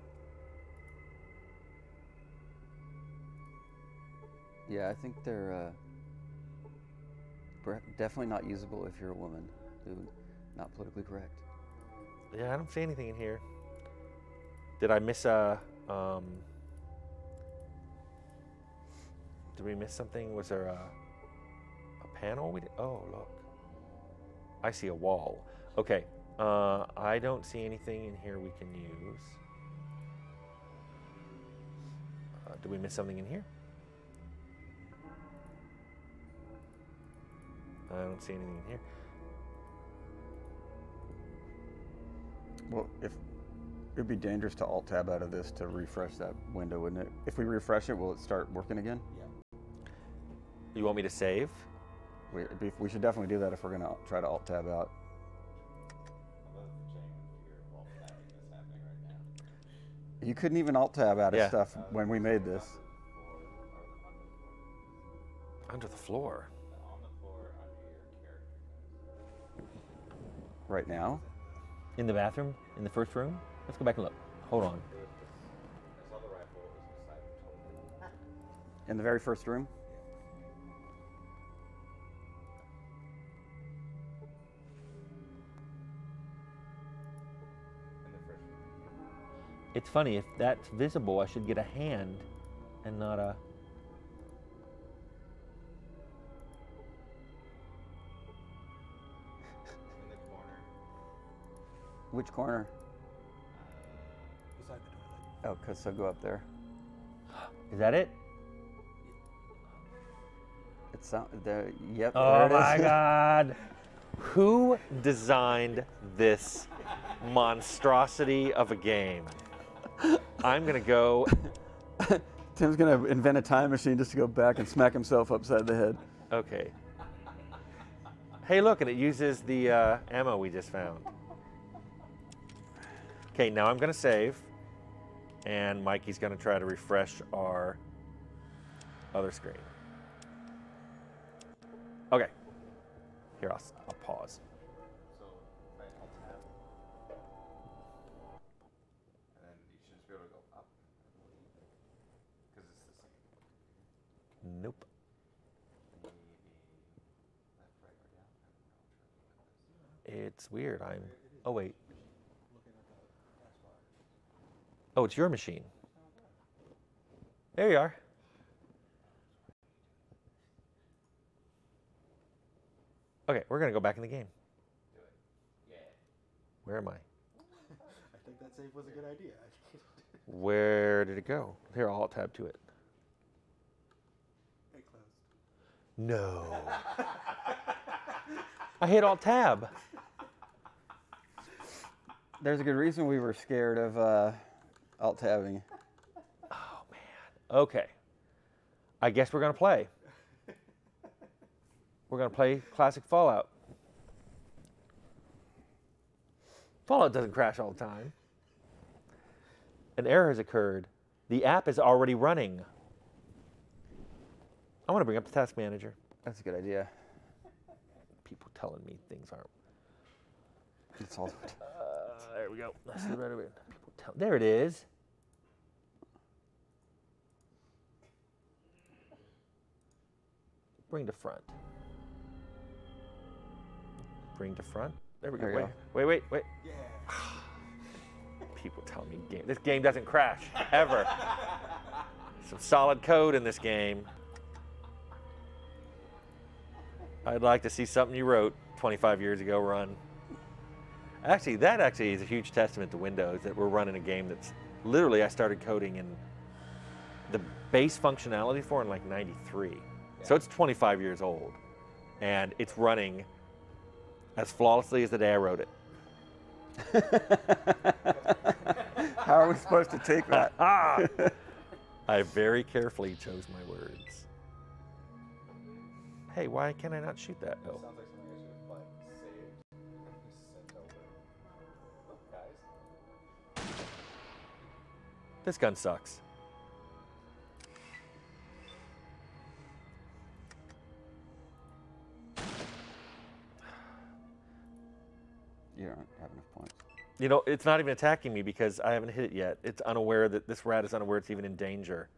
Yeah, I think they're definitely not usable if you're a woman. Dude, not politically correct. Yeah, I don't see anything in here. Did I miss a, did we miss something? Was there a panel? Oh, look. I see a wall. Okay, I don't see anything in here we can use. Did we miss something in here? I don't see anything in here. Well, it'd be dangerous to alt tab out of this to refresh that window, wouldn't it? If we refresh it, will it start working again? Yeah. You want me to save? We should definitely do that if we're going to try to alt tab out. I love the genuine fear of all tabbing that's happening right now. You couldn't even alt tab out of Yeah. stuff when we made this. Under the floor. On the floor under your character. Right now? In the bathroom? In the first room? Let's go back and look. Hold on. I saw the rifle. It was beside the toilet. In the very first room? In the first room. It's funny, if that's visible, I should get a hand and not a... In the corner. Which corner? Beside the toilet. Oh, so go up there. Is that it? It's there. Yep. Oh there it my is. God. Who designed this monstrosity of a game? I'm going to go... Tim's gonna invent a time machine just to go back and smack himself upside the head. Okay. Hey, look, and it uses the ammo we just found. Okay, now I'm going to save. And Mikey's going to try to refresh our other screen. Okay. Here, I'll pause. So, right, alt tab. And then you should just be able to go up. Because it's the same. Nope. Maybe left, right, or down. I don't know. It's weird. Oh, wait. Oh, it's your machine. There you are. Okay, we're going to go back in the game. Do it. Yeah. Where am I? I think that save was a good idea. Where did it go? Here, I'll alt tab to it. It closed. No. I hit alt tab. There's a good reason we were scared of alt tabbing. Oh, man. Okay. I guess we're going to play. We're going to play classic Fallout. Fallout doesn't crash all the time. An error has occurred. The app is already running. I want to bring up the task manager. That's a good idea. People telling me things aren't. It's all. There we go. Let's see right over here. People tell. There it is. Bring to front. Bring to front. There we go. There you Wait. Yeah. People tell me this game doesn't crash ever. Some solid code in this game. I'd like to see something you wrote 25 years ago run. Actually, that is a huge testament to Windows that we're running a game that's literally I started coding in the base functionality for in like 93. So it's 25 years old. And it's running as flawlessly as the day I wrote it. How are we supposed to take that? I very carefully chose my words. Hey, why can I not shoot that? Oh. Sounds like something I should have like saved and sent over. Look, guys. This gun sucks. You don't have enough points. You know, it's not even attacking me because I haven't hit it yet. It's unaware that this rat is unaware it's even in danger.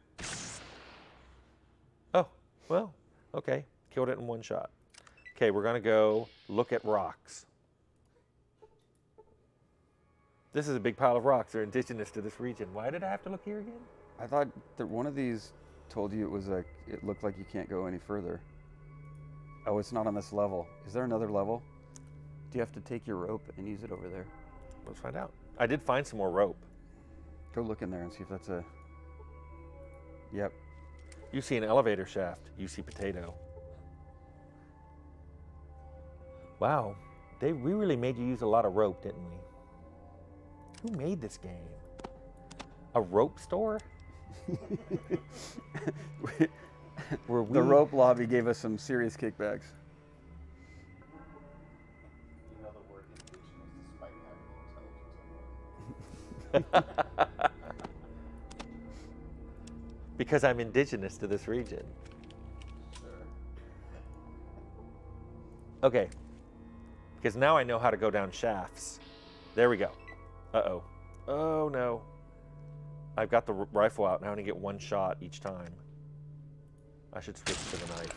Oh, well, okay. Killed it in one shot. Okay, we're going to go look at rocks. This is a big pile of rocks. They're indigenous to this region. Why did I have to look here again? I thought that one of these told you it looked like you can't go any further. Oh, it's not on this level. Is there another level? Do you have to take your rope and use it over there? Let's find out. I did find some more rope. Go look in there and see if that's a... Yep. You see an elevator shaft. You see potato. Wow. We really made you use a lot of rope, didn't we? Who made this game? A rope store? Were we... The rope lobby gave us some serious kickbacks. You know the word indigenous despite having intelligence. Because I'm indigenous to this region. Sure. Okay. Because now I know how to go down shafts. There we go. Uh-oh. Oh, no. I've got the rifle out. Now I'm going to get one shot each time. I should switch to the knife.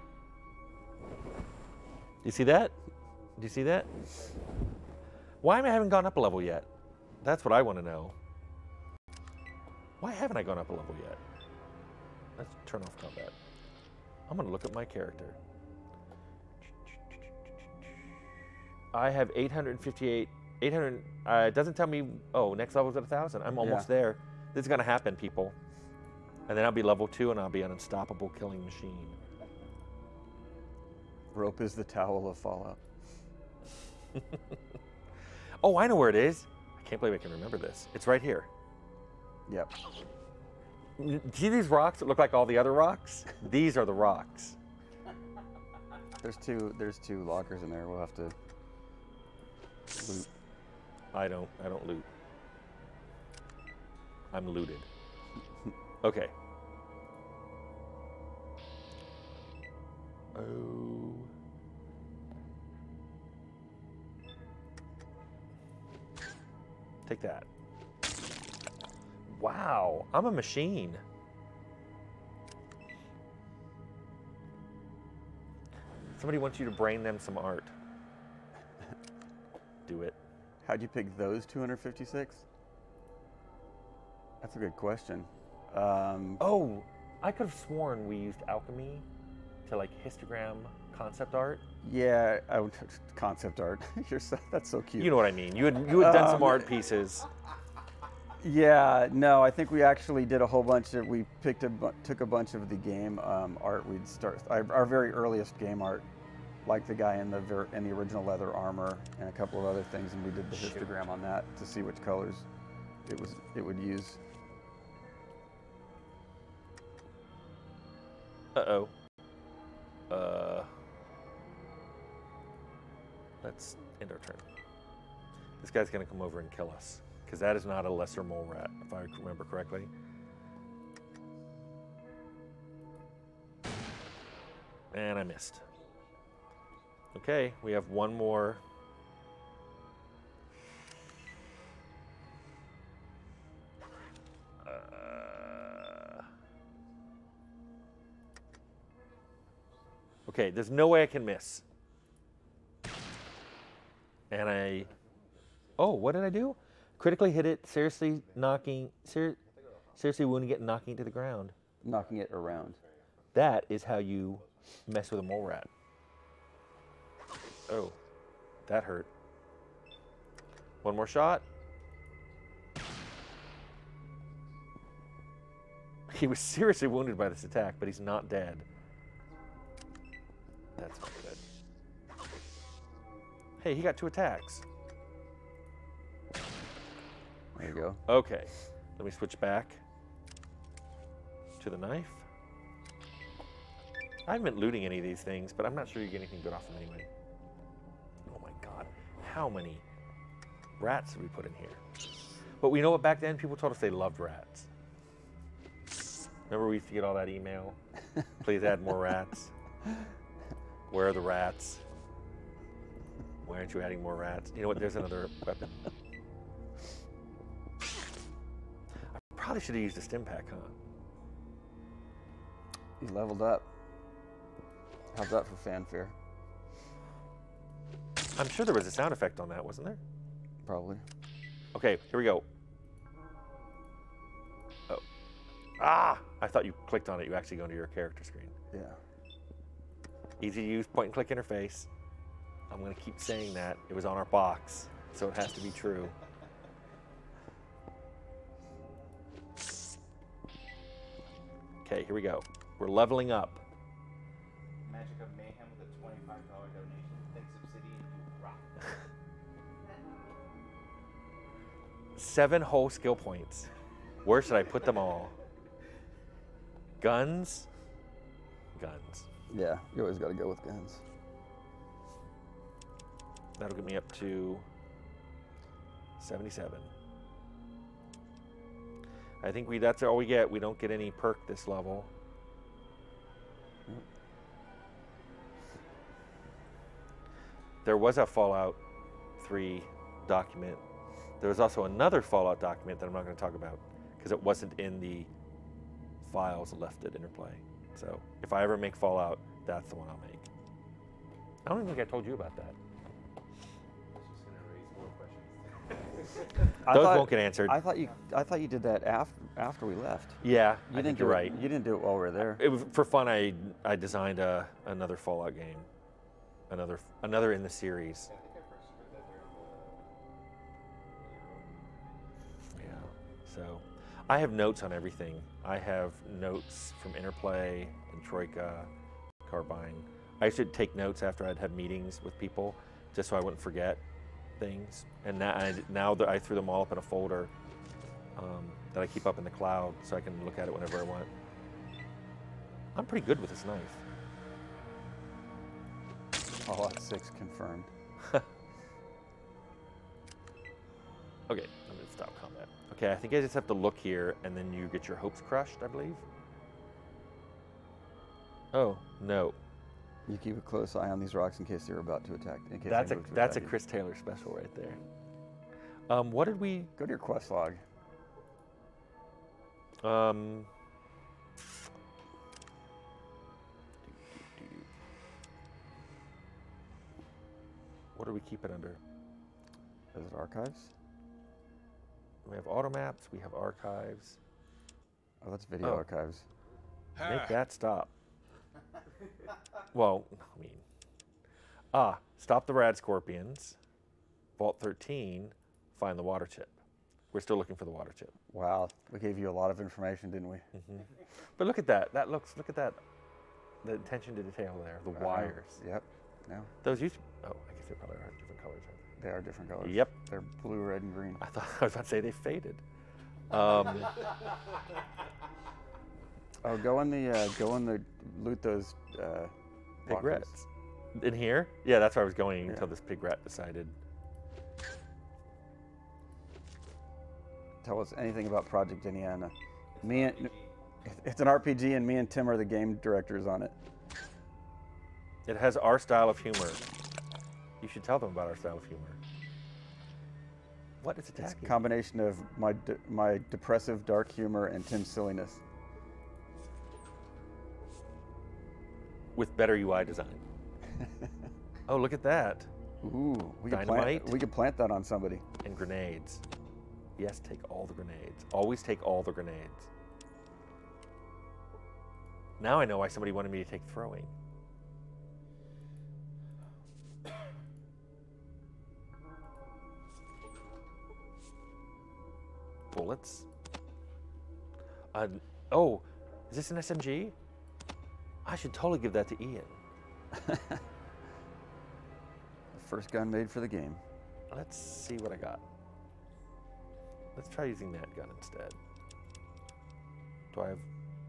You see that? Do you see that? Why am I haven't gone up a level yet? That's what I want to know. Why haven't I gone up a level yet? Let's turn off combat. I'm going to look at my character. I have 858. 800. It doesn't tell me. Oh, next level's at 1,000. I'm almost there. This is going to happen, people. And then I'll be level 2 and I'll be an unstoppable killing machine. Rope is the towel of Fallout. Oh, I know where it is. I can't believe I can remember this. It's right here. Yep. See these rocks that look like all the other rocks? These are the rocks. There's two lockers in there. We'll have to loot. I don't loot. I'm looted. Okay. Oh. Take that. Wow, I'm a machine. Somebody wants you to brain them some art. Do it. How'd you pick those 256? That's a good question. Oh, I could have sworn we used alchemy to like histogram concept art. Yeah, concept art. That's so cute. You know what I mean. You had done some art pieces. Yeah, no, I think we actually did a whole bunch of. We took a bunch of the game art. We'd start our very earliest game art, like the guy in the original leather armor and a couple of other things, and we did the histogram on that to see which colors it would use. Uh-oh. Let's end our turn. This guy's gonna come over and kill us, because that is not a lesser mole rat, if I remember correctly. And I missed. Okay, we have one more. Okay, there's no way I can miss. And oh, what did I do? Critically hit it, seriously wounding it and knocking it to the ground. Knocking it around. That is how you mess with a mole rat. Oh, that hurt. One more shot. He was seriously wounded by this attack, but he's not dead. That's not good. Hey, he got 2 attacks. There you go. Okay, let me switch back to the knife. I haven't been looting any of these things, but I'm not sure you get anything good off them anyway. Oh my God, how many rats did we put in here? But we know what, back then people told us they loved rats. Remember we used to get all that email? Please add more rats. Where are the rats? Why aren't you adding more rats? You know what, there's another weapon. I probably should have used a stim pack, huh? You leveled up. How's that for fanfare? I'm sure there was a sound effect on that, wasn't there? Probably. Okay, here we go. Oh. Ah! I thought you clicked on it. You actually go into your character screen. Yeah. Easy to use point and click interface. I'm going to keep saying that. It was on our box, so it has to be true. Okay, here we go. We're leveling up. Magic of Mayhem with a $25 donation. Thanks, Obsidian, you rock. 7 whole skill points. Where should I put them all? Guns? Guns. Yeah, you always got to go with guns. That'll get me up to 77. I think that's all we get. We don't get any perk this level. There was a Fallout 3 document. There was also another Fallout document that I'm not going to talk about because it wasn't in the files left at Interplay. So if I ever make Fallout, that's the one I'll make. I don't even think I told you about that. Those won't get answered. I thought you did that after we left. Yeah, You I think didn't you're do right. You didn't do it while we were there. It was for fun. I designed another Fallout game, another in the series. Yeah. So, I have notes on everything. I have notes from Interplay and Troika, Carbine. I used to take notes after I'd have meetings with people, just so I wouldn't forget things. And now that I threw them all up in a folder that I keep up in the cloud, so I can look at it whenever I want. I'm pretty good with this knife. Fallout 6 confirmed. Okay, I'm gonna stop combat. Okay, I think I just have to look here, and then you get your hopes crushed, I believe. Oh no, You keep a close eye on these rocks in case they're about to attack. In case that's they move to a attack you. Chris Taylor special right there. What did we? Go to your quest log. What do we keep it under? Is it archives? We have auto maps. We have archives. Oh, that's video archives. Make that stop. Well, I mean, stop the rad scorpions. Vault 13. Find the water chip. We're still looking for the water chip. Wow, we gave you a lot of information, didn't we? But look at that. Look at that. The attention to detail there. The wires. Yep. No, Those used to, I guess they probably are different colors. they are different colors. Yep. They're blue, red, and green. I was about to say they faded. Oh, go in the loot those Pig lockers. rats. In here? Yeah, that's where I was going until this pig rat decided. Tell us anything about Project Indiana. It's an RPG, and me and Tim are the game directors on it. It has our style of humor. You should tell them about our style of humor. What is It's attacking? a combination of my depressive dark humor and Tim's silliness. With better UI design. Oh, look at that. Ooh, we Dynamite? could plant that on somebody. And grenades. Yes, take all the grenades. Always take all the grenades. Now I know why somebody wanted me to take throwing. Bullets. Oh, is this an SMG? I should totally give that to Ian. The first gun made for the game. Let's see what I got. Let's try using that gun instead. Do I have...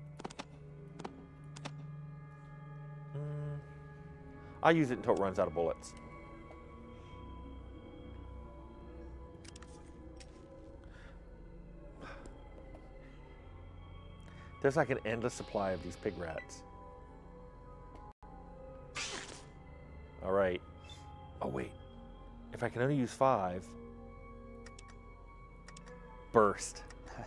I'll use it until it runs out of bullets. There's like an endless supply of these pig rats. All right. Oh, wait. If I can only use 5... Burst.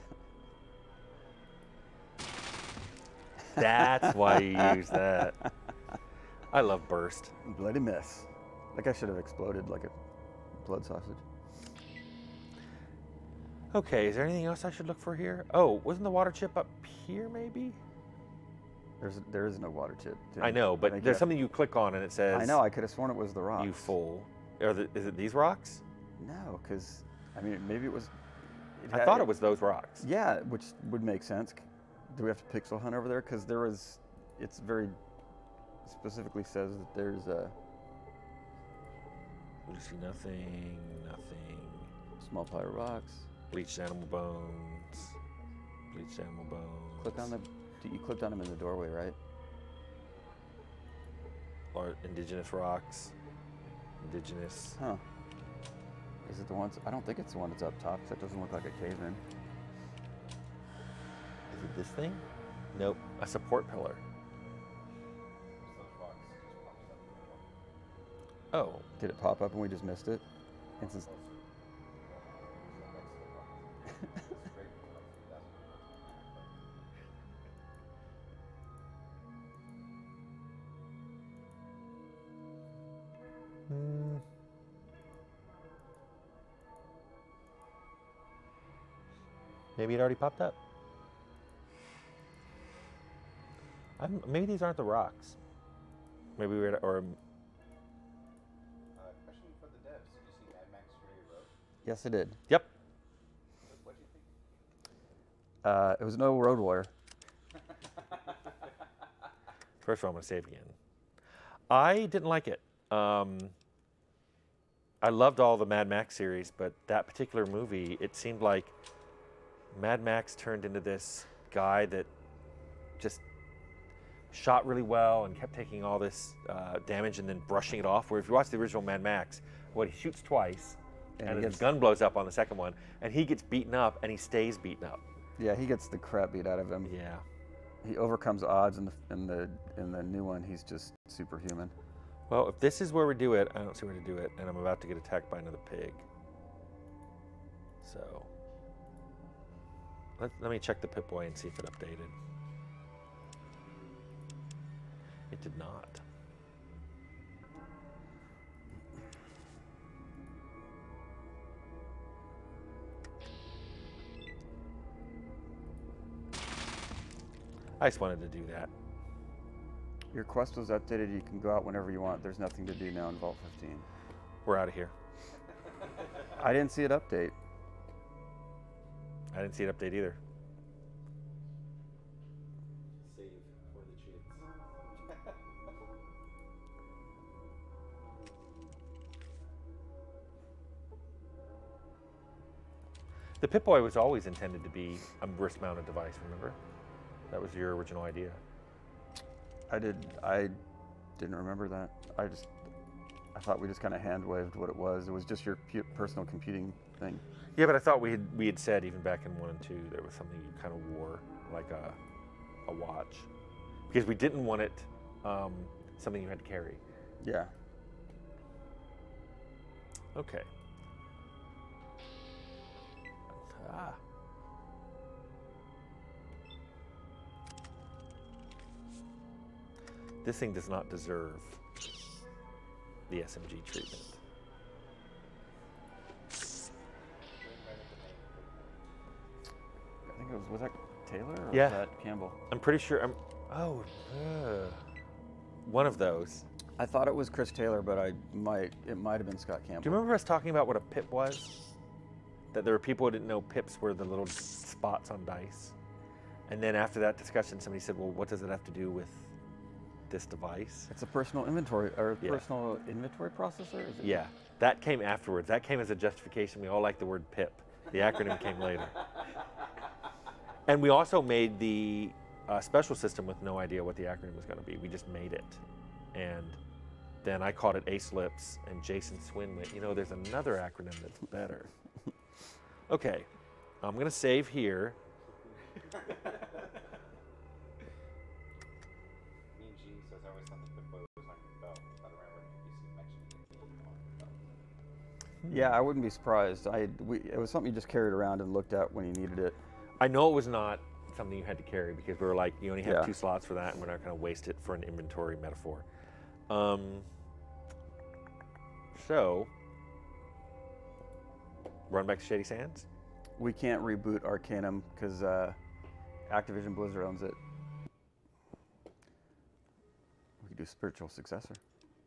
That's why you use that. I love burst. Bloody mess. That guy should have exploded like a blood sausage. Okay, is there anything else I should look for here? Oh, wasn't the water chip up here maybe? There is no water chip. Tim. I know, I but think there's you- something you click on and it says... I know. I could have sworn it was the rocks. You fool. Is it these rocks? No, because I mean maybe it was. I thought it was those rocks. Yeah, which would make sense. Do we have to pixel hunt over there? Because there was. It's very specifically says that there's a We see nothing, nothing. small pile of rocks. Bleached animal bones. Bleached animal bones. Click on the. You clicked on them in the doorway, right? Or indigenous rocks. Indigenous. Huh. Is it the one? I don't think it's the one that's up top. 'Cause that doesn't look like a cave in. Is it this thing? Nope. A support pillar. Oh. Did it pop up and we just missed it? Instance. Maybe it already popped up. Maybe these aren't the rocks. Maybe we're or. Question for the devs. Did you see Mad Max Fury Road? Yes, it did. Yep. What do you think? It was no road warrior. First of all, I'm gonna save again. I didn't like it. I loved all the Mad Max series, but that particular movie, it seemed like Mad Max turned into this guy that just shot really well and kept taking all this damage and then brushing it off. Where if you watch the original Mad Max, he shoots twice and his gun blows up on the second one, and he gets beaten up and he stays beaten up. Yeah, he gets the crap beat out of him. Yeah. He overcomes odds in the new one. He's just superhuman. Well, if this is where we do it, I don't see where to do it, and I'm about to get attacked by another pig. So let me check the Pip-Boy and see if it updated. It did not. I just wanted to do that. Your quest was updated. You can go out whenever you want. There's nothing to do now in Vault 15. We're out of here. I didn't see it update. I didn't see it update either. Save for the cheats. The Pip-Boy was always intended to be a wrist-mounted device, remember? That was your original idea. I didn't remember that. I thought we just kind of hand-waved what it was. It was just your personal computing thing. Yeah, but I thought we had said even back in 1 and 2 there was something you kind of wore, like a watch, because we didn't want it something you had to carry. Yeah. Okay. Ah. This thing does not deserve the SMG treatment. I think it was that Taylor or Yeah. was that Campbell? I'm pretty sure one of those. I thought it was Chris Taylor, but it might have been Scott Campbell. Do you remember us talking about what a pip was? That there were people who didn't know pips were the little spots on dice. And then after that discussion, somebody said, well, what does it have to do with this device? It's a personal inventory Yeah. personal inventory processor? Is it? Yeah, that came afterwards. That came as a justification. We all like the word PIP. The acronym came later. And we also made the special system with no idea what the acronym was going to be. We just made it. And then I called it ACE-LIPS, and Jason Swin went, there's another acronym that's better. Okay, I'm going to save here. Mean Gene says I always thought the Pip-Boy was like a belt. I don't remember you mentioning it. Yeah, I wouldn't be surprised. It was something you just carried around and looked at when you needed it. I know it was not something you had to carry because we were like, you only have Yeah. 2 slots for that, and we're not going to waste it for an inventory metaphor. So, run back to Shady Sands? We can't reboot Arcanum because Activision Blizzard owns it. We could do Spiritual Successor.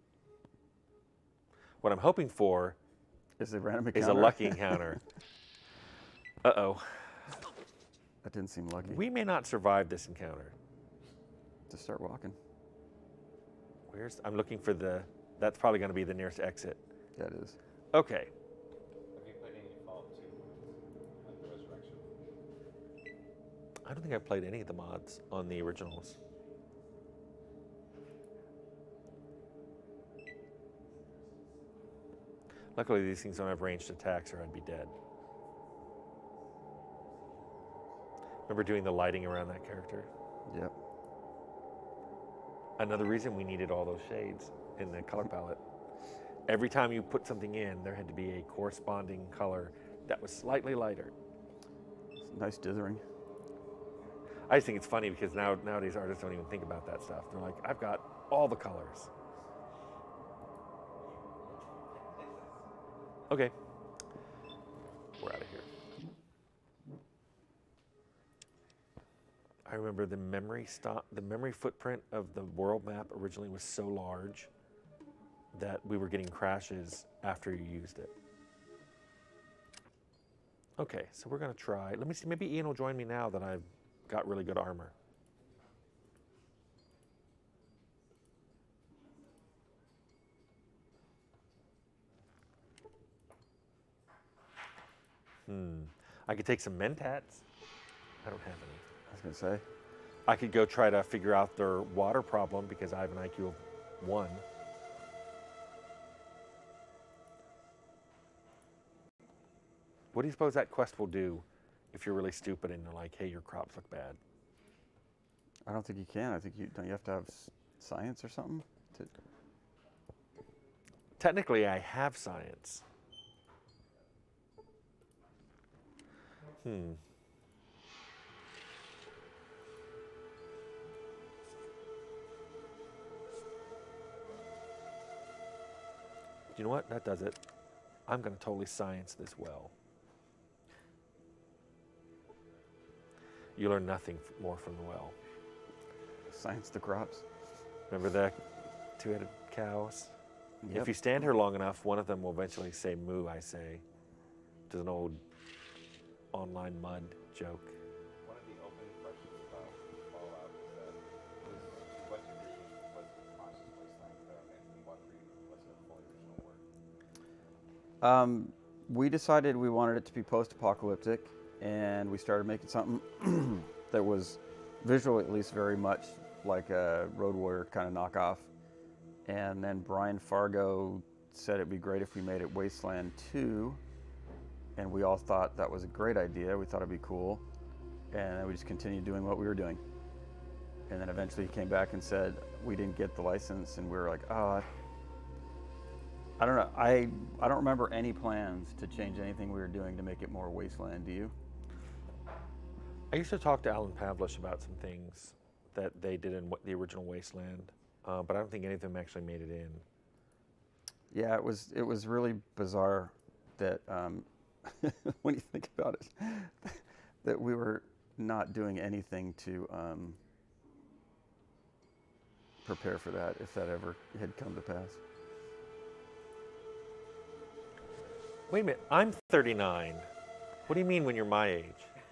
What I'm hoping for Is it random encounter? is a lucky encounter. Uh-oh. That didn't seem lucky. We may not survive this encounter. Just start walking. I'm looking for that's probably going to be the nearest exit. Yeah, it is. Okay. Have you played any Fallout 2? I don't think I've played any of the mods on the originals. Luckily, these things don't have ranged attacks or I'd be dead. Remember doing the lighting around that character? Yep. Another reason we needed all those shades in the color palette. Every time you put something in, there had to be a corresponding color that was slightly lighter. It's nice dithering. I just think it's funny because nowadays artists don't even think about that stuff. They're like, I've got all the colors. Okay. We're out of here. I remember the memory footprint of the world map originally was so large that we were getting crashes after you used it. Okay, so we're gonna try. Let me see, maybe Ian will join me now that I've got really good armor. I could take some Mentats. I don't have any. I was gonna say. I could go try to figure out their water problem because I have an IQ of 1. What do you suppose that quest will do if you're really stupid and they're like, hey, your crops look bad? I don't think you can. I think don't you have to have science or something? Technically, I have science. You know what? That does it. I'm going to totally science this well. You learn nothing more from the well. Science the crops. Remember the two-headed cows? Yep. If you stand here long enough, one of them will eventually say, moo, I say. Which is an old online mud joke. One of the opening questions about Fallout is that what condition was the conscious wasteland filmed and what was the full original work? We decided we wanted it to be post-apocalyptic, and we started making something that was visually, at least, very much like a Road Warrior kind of knockoff. And then Brian Fargo said it'd be great if we made it Wasteland 2, and we all thought that was a great idea. We thought it'd be cool, and then we just continued doing what we were doing. And then eventually he came back and said we didn't get the license, and we were like, oh, I don't know. I don't remember any plans to change anything we were doing to make it more Wasteland. Do you? I used to talk to Alan Pavlish about some things that they did in the original Wasteland, but I don't think any of them actually made it in. Yeah, it was really bizarre that when you think about it, that we were not doing anything to prepare for that, if that ever had come to pass. Wait a minute, I'm 39. What do you mean when you're my age?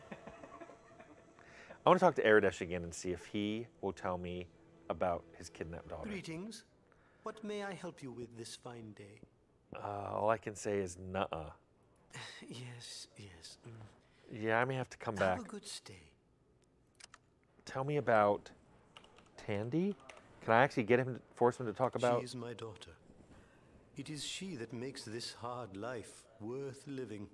I want to talk to Aradesh again and see if he will tell me about his kidnapped daughter. Greetings. What may I help you with this fine day? All I can say is nuh-uh. Yes, yes. Yeah, I may have to come back. Have a good stay. Tell me about Tandy? Can I actually get him, force him to talk about? She is my daughter. It is she that makes this hard life worth living.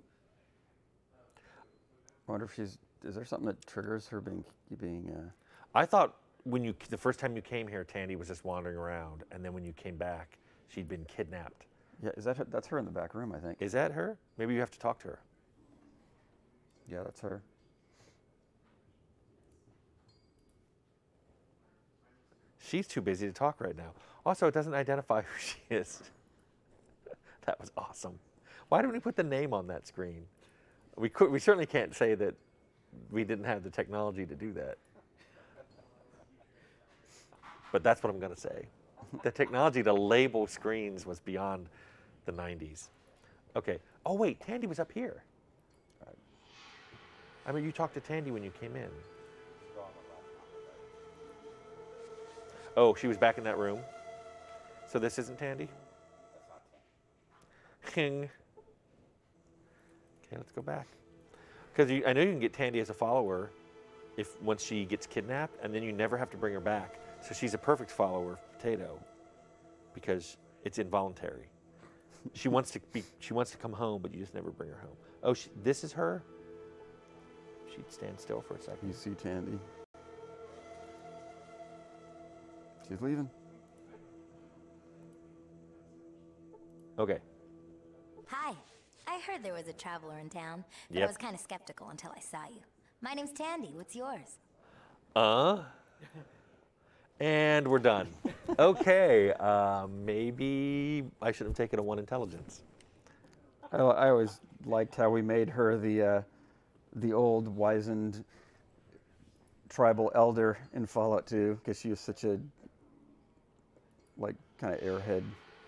I wonder if is there something that triggers her being I thought when the first time you came here, Tandy was just wandering around, and then when you came back, she'd been kidnapped. Yeah, is that her? That's her in the back room, I think. Is that her? Maybe you have to talk to her. Yeah, that's her. She's too busy to talk right now. Also, it doesn't identify who she is. That was awesome. Why didn't we put the name on that screen? We certainly can't say that we didn't have the technology to do that. But that's what I'm going to say. The technology to label screens was beyond the 90s. Okay. Oh, wait, Tandy was up here. I mean, you talked to Tandy when you came in. Oh, she was back in that room? So this isn't Tandy? That's not Tandy. King. Okay, let's go back. Because I know you can get Tandy as a follower if once she gets kidnapped, and then you never have to bring her back. So she's a perfect follower of Potato because it's involuntary. She wants to come home, but you just never bring her home. Oh, this is her? She'd stand still for a second. You see Tandy. She's leaving. Okay. Hi. I heard there was a traveler in town, but Yep. I was kind of skeptical until I saw you. My name's Tandy. What's yours? And we're done. Okay, maybe I should have taken a 1 intelligence. I always liked how we made her the old wizened tribal elder in Fallout 2 because she was such a like kind of airhead.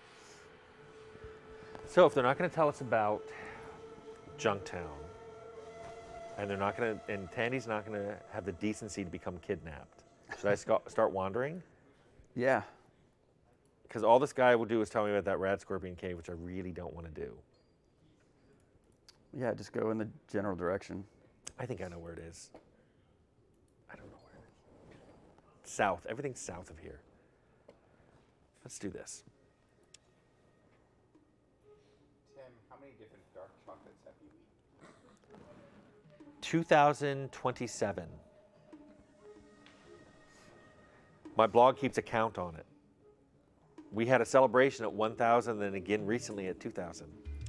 So if they're not going to tell us about Junktown, and they're not going to, and Tandy's not going to have the decency to become kidnapped, should I start wandering? Yeah. Because all this guy will do is tell me about that rad scorpion cave, which I really don't want to do. Yeah, just go in the general direction. I think I know where it is. I don't know where it is. South. Everything's south of here. Let's do this. Tim, how many different dark chocolates have you eaten? 2027. My blog keeps a count on it. We had a celebration at 1,000, then again recently at 2,000.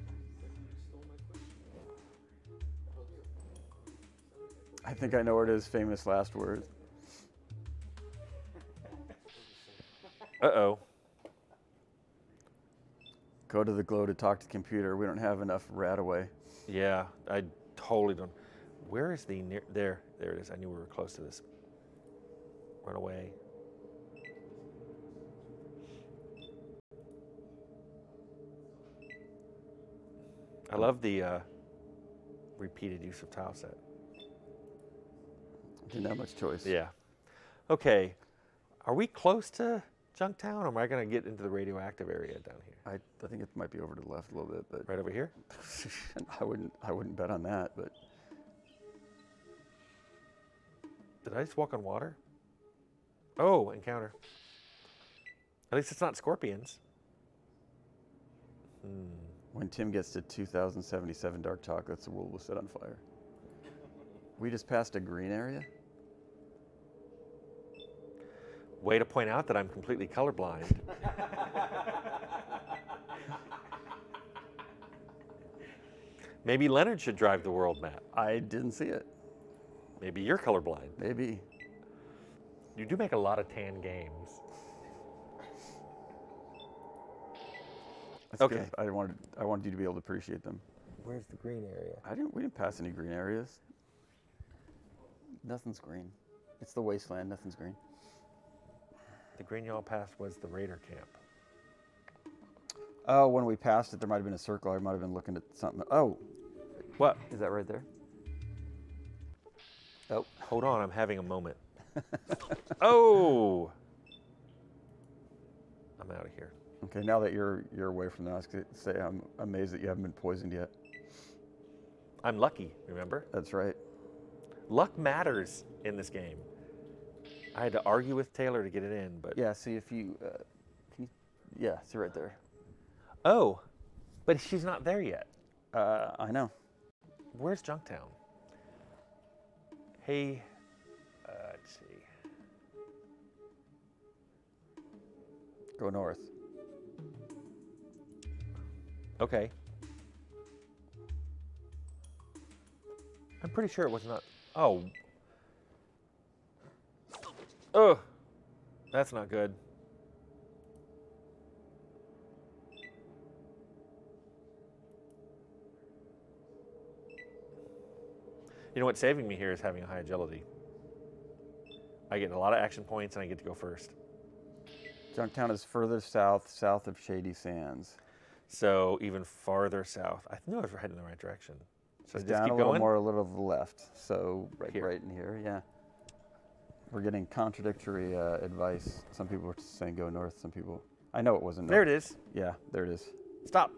I think I know where it is. Famous last words. Uh-oh. Go to the glow to talk to the computer. We don't have enough Radaway. Yeah, I totally don't. Where is the near? There it is. I knew we were close to this. Run away. I love the repeated use of tile set. Didn't have much choice. Yeah. Okay. Are we close to Junktown, or am I going to get into the radioactive area down here? I think it might be over to the left a little bit, but Right over here? I wouldn't bet on that. But Did I just walk on water? Oh, encounter. At least it's not scorpions. when Tim gets to 2077 dark chocolates, the world will set on fire. We just passed a green area. Way to point out that I'm completely colorblind. Maybe Leonard should drive the world map. I didn't see it. Maybe you're colorblind. Maybe. You do make a lot of tan games. That's Okay. good. I wanted you to be able to appreciate them. Where's the green area? We didn't pass any green areas. Nothing's green. It's the wasteland. Nothing's green. The green y'all passed was the Raider camp. Oh, when we passed it, there might have been a circle. I might have been looking at something. Oh, What? is that right there? Oh, Hold on, I'm having a moment. Oh! I'm out of here. okay. Now that you're away from that, I was going to say I'm amazed that you haven't been poisoned yet. I'm lucky, remember? That's right. Luck matters in this game. I had to argue with Taylor to get it in, but... Yeah. See if you can you. Yeah. See right there. Oh, but she's not there yet. I know. Where's Junktown? Hey, let's see. Go north. Okay. I'm pretty sure it was not. Oh. Oh. That's not good. You know what's saving me here is having a high agility. I get a lot of action points and I get to go first. Junktown is further south of Shady Sands. So even farther south. I knew I was heading in the right direction. So just Down keep a little going. more, a little to the left. So Here. right in here, yeah. We're getting contradictory advice. Some people are saying go north. Some people. I know it wasn't. There north. it is. Yeah, there it is. Stop.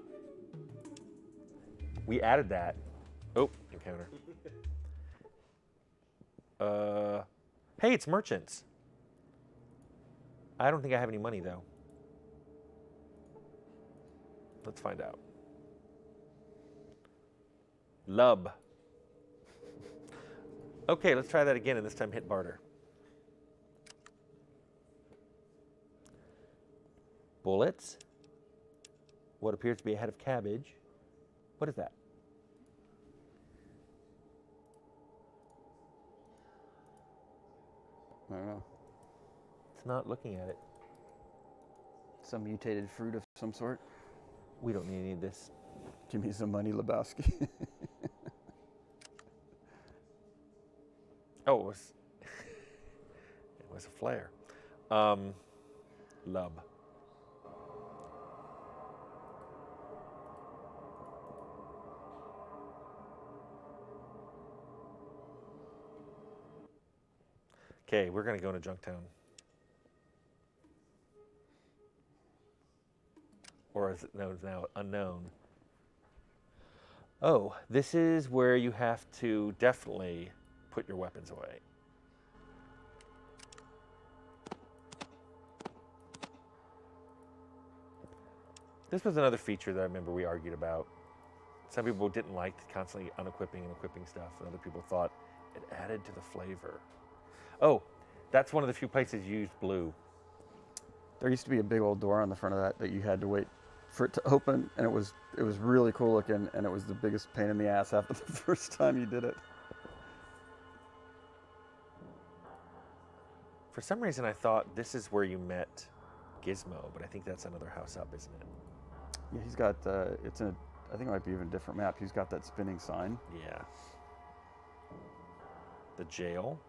We added that. Oh, encounter. Hey, it's merchants. I don't think I have any money, though. Let's find out. Lub. Okay, let's try that again, and this time hit barter. Bullets. What appears to be a head of cabbage. What is that? I don't know. It's not looking at it. Some mutated fruit of some sort. We don't need any of this. Give me some money, Lebowski. Oh, it was a flare. Lub. Okay, we're gonna go into Junktown. Or as it known now, unknown. Oh, this is where you have to definitely put your weapons away. This was another feature that I remember we argued about. Some people didn't like constantly unequipping and equipping stuff, and other people thought it added to the flavor. Oh, that's one of the few places you used blue. There used to be a big old door on the front of that you had to wait for it to open, and it was really cool looking, and it was the biggest pain in the ass after the first time you did it. For some reason, I thought this is where you met Gizmo, but I think that's another house up, isn't it? Yeah, he's got, it's in I think it might be even a different map. He's got that spinning sign. Yeah. The jail.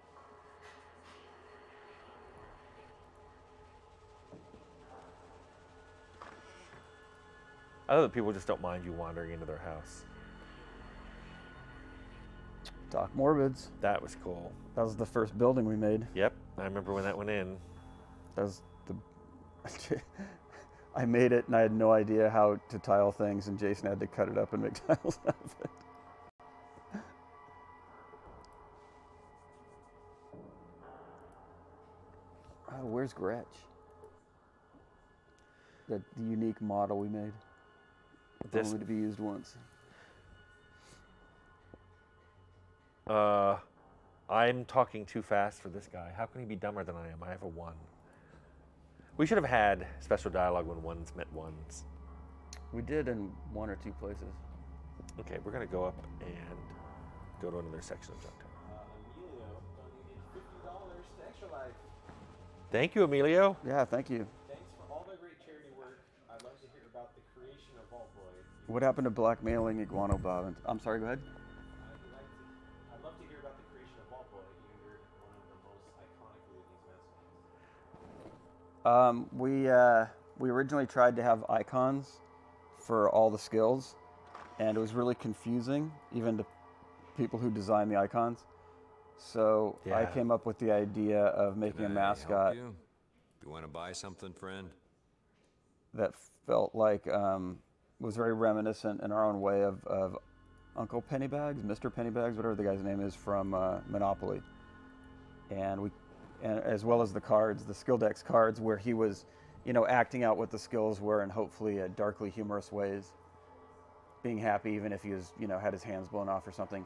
Other people just don't mind you wandering into their house. Doc Morbids. That was cool. That was the first building we made. Yep, I remember when that went in. That was the... I made it and I had no idea how to tile things, and Jason had to cut it up and make tiles out of it. Oh, where's Gretch? The unique model we made. This only to be used once. I'm talking too fast for this guy. How can he be dumber than I am? I have a 1. We should have had special dialogue when ones met ones. We did in 1 or 2 places. Okay, we're gonna go up and go to another section of Junktown. Emilio donated $50 to Extra Life. Thank you, Emilio. Yeah, thank you. Thanks for all the great charity work. I'd love to hear about the creation of Vault Boy. What happened to blackmailing Iguano Bob? I'm sorry, go ahead. I'd love to hear about the creation of Vault Boy. You're one of the most iconic of these mascots. We originally tried to have icons for all the skills, and it was really confusing, even to people who designed the icons. So I Yeah. came up with the idea of making a mascot You want to buy something, friend? that felt like was very reminiscent in our own way of Uncle Pennybags, Mr. Pennybags, whatever the guy's name is from Monopoly, and as well as the cards, the skill dex cards, where he was, acting out what the skills were in hopefully darkly humorous ways, being happy even if he was, had his hands blown off or something.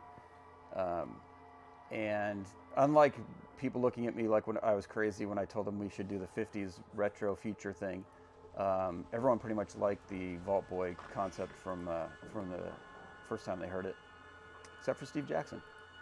And unlike people looking at me like when I was crazy when I told them we should do the 50s retro future thing, everyone pretty much liked the Vault Boy concept from the first time they heard it, except for Steve Jackson.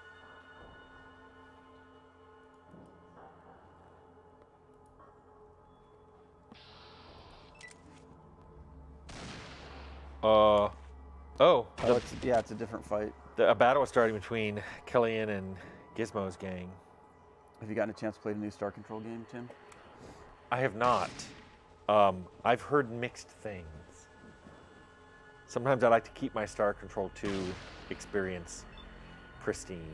It's a different fight. A battle was starting between Kellyanne and Gizmo's gang. Have you gotten a chance to play the new Star Control game, Tim? I have not. I've heard mixed things. Sometimes I like to keep my Star Control 2 experience pristine.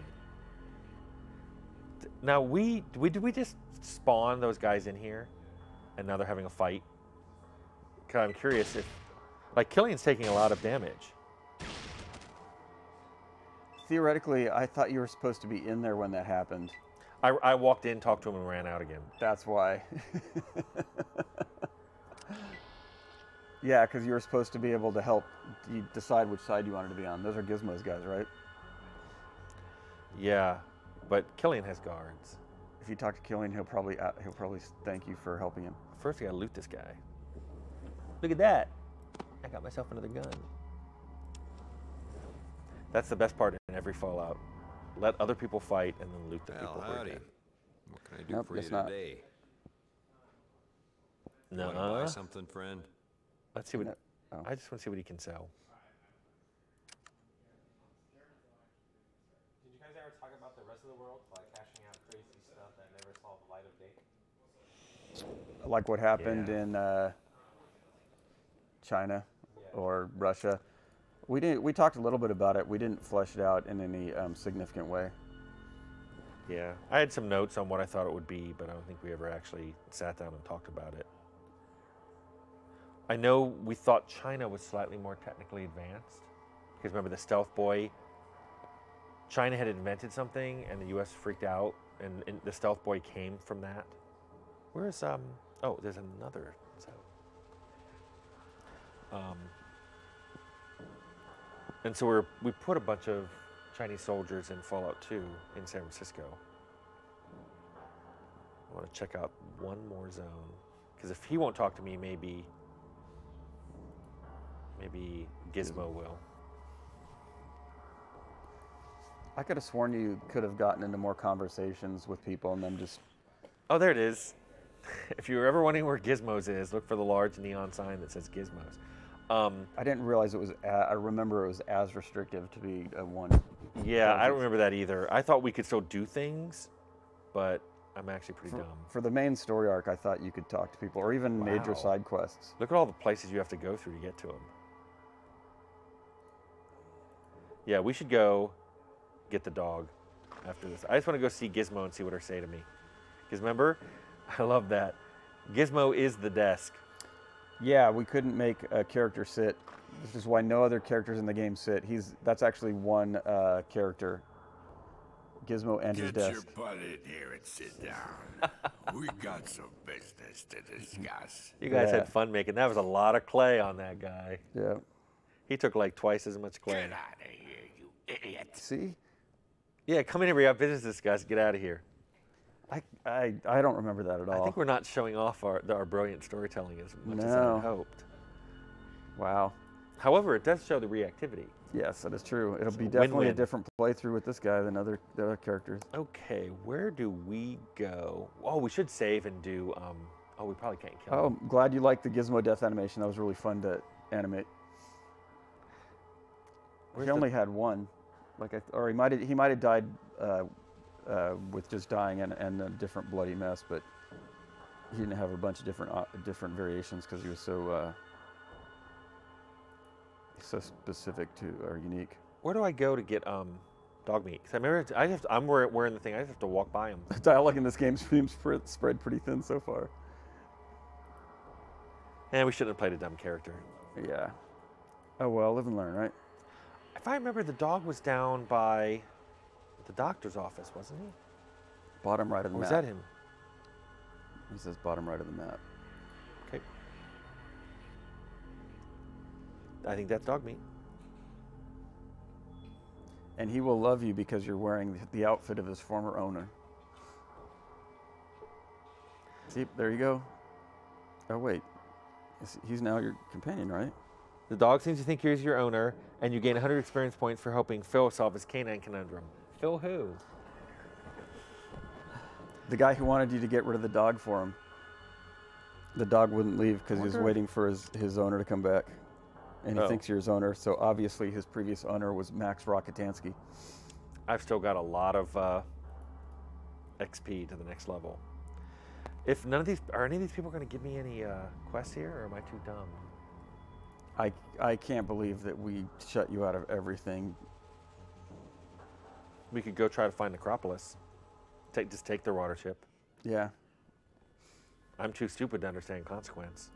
Now, did we just spawn those guys in here, and now they're having a fight? 'Cause I'm curious if, Killian's taking a lot of damage. theoretically, I thought you were supposed to be in there when that happened. I walked in, talked to him, and ran out again. That's why. Yeah, because you were supposed to be able to help you decide which side you wanted to be on. Those are Gizmo's guys, right? Yeah, but Killian has guards. If you talk to Killian, he'll probably thank you for helping him. First, I gotta loot this guy. Look at that! I got myself another gun. That's the best part in every Fallout. Let other people fight and then loot the Well, people who are howdy. dead. What can I do Nope, for you guess not. today? No. Wanna buy something, friend? Let's see what. No. Oh. I just want to see what he can sell. Did you guys ever talk about the rest of the world, like hashing out crazy stuff that never saw the light of day? Like what happened Yeah. in China or Russia. We talked a little bit about it. We didn't flesh it out in any significant way. Yeah, I had some notes on what I thought it would be, but I don't think we ever actually sat down and talked about it. I know we thought China was slightly more technically advanced, because remember the stealth boy, China had invented something and the US freaked out, and the stealth boy came from that. Where's, oh, there's another zone. And so we put a bunch of Chinese soldiers in Fallout 2 in San Francisco. I want to check out one more zone, because if he won't talk to me, maybe Gizmo will. I could have sworn you could have gotten into more conversations with people and then just... Oh, there it is. If you're ever wondering where Gizmos is, look for the large neon sign that says Gizmos. I didn't realize it was... I remember it was as restrictive to be a one. Yeah, I don't remember that either. I thought we could still do things, but I'm actually pretty dumb. For the main story arc, I thought you could talk to people, or even major Wow. side quests. Look at all the places you have to go through to get to them. Yeah, we should go get the dog after this. I just want to go see Gizmo and see what her say to me. Because remember, I love that. Gizmo is the desk. Yeah, we couldn't make a character sit. This is why no other characters in the game sit. That's actually one character. Gizmo and his Get desk. your butt in here and sit down. We got some business to discuss. You guys Yeah. had fun making. That was a lot of clay on that guy. Yeah. He took like twice as much clay. Get out of here, you idiot. See? Yeah, come in here. We got business to discuss. Get out of here. I don't remember that at all. I think we're not showing off our brilliant storytelling as much as I No. had hoped. Wow. However, it does show the reactivity. Yes, that is true. It'll be So definitely a win-win. different playthrough with this guy than the other characters. Okay, where do we go? Oh, we should save and do. Oh, we probably can't kill Oh, him. I'm glad you liked the Gizmo death animation. That was really fun to animate. Where's He the- only had one, or he might have died with just dying and a different bloody mess, but he didn't have a bunch of different variations because he was so specific to or unique. Where do I go to get dog meat? Because I remember I'm wearing the thing. I just have to walk by him. Dialogue in this game seems spread pretty thin so far. And we shouldn't have played a dumb character. Yeah. Oh well, live and learn, right? If I remember, the dog was down by the doctor's office, wasn't he? Bottom right of the Or was map. that him? He says bottom right of the map. Okay. I think that's dog meat. And he will love you because you're wearing the outfit of his former owner. See, there you go. Oh wait, he's now your companion, right? The dog seems to think you're your owner, and you gain 100 experience points for helping Phil solve his canine conundrum. Phil who? The guy who wanted you to get rid of the dog for him. The dog wouldn't leave because he was Wonder- waiting for his owner to come back. And he Oh. thinks you're his owner, so obviously his previous owner was Max Rockatansky. I've still got a lot of XP to the next level. If none of these, are any of these people going to give me any quests here, or am I too dumb? I can't believe that we shut you out of everything. We could go try to find Necropolis. Just take their water ship. Yeah. I'm too stupid to understand consequence.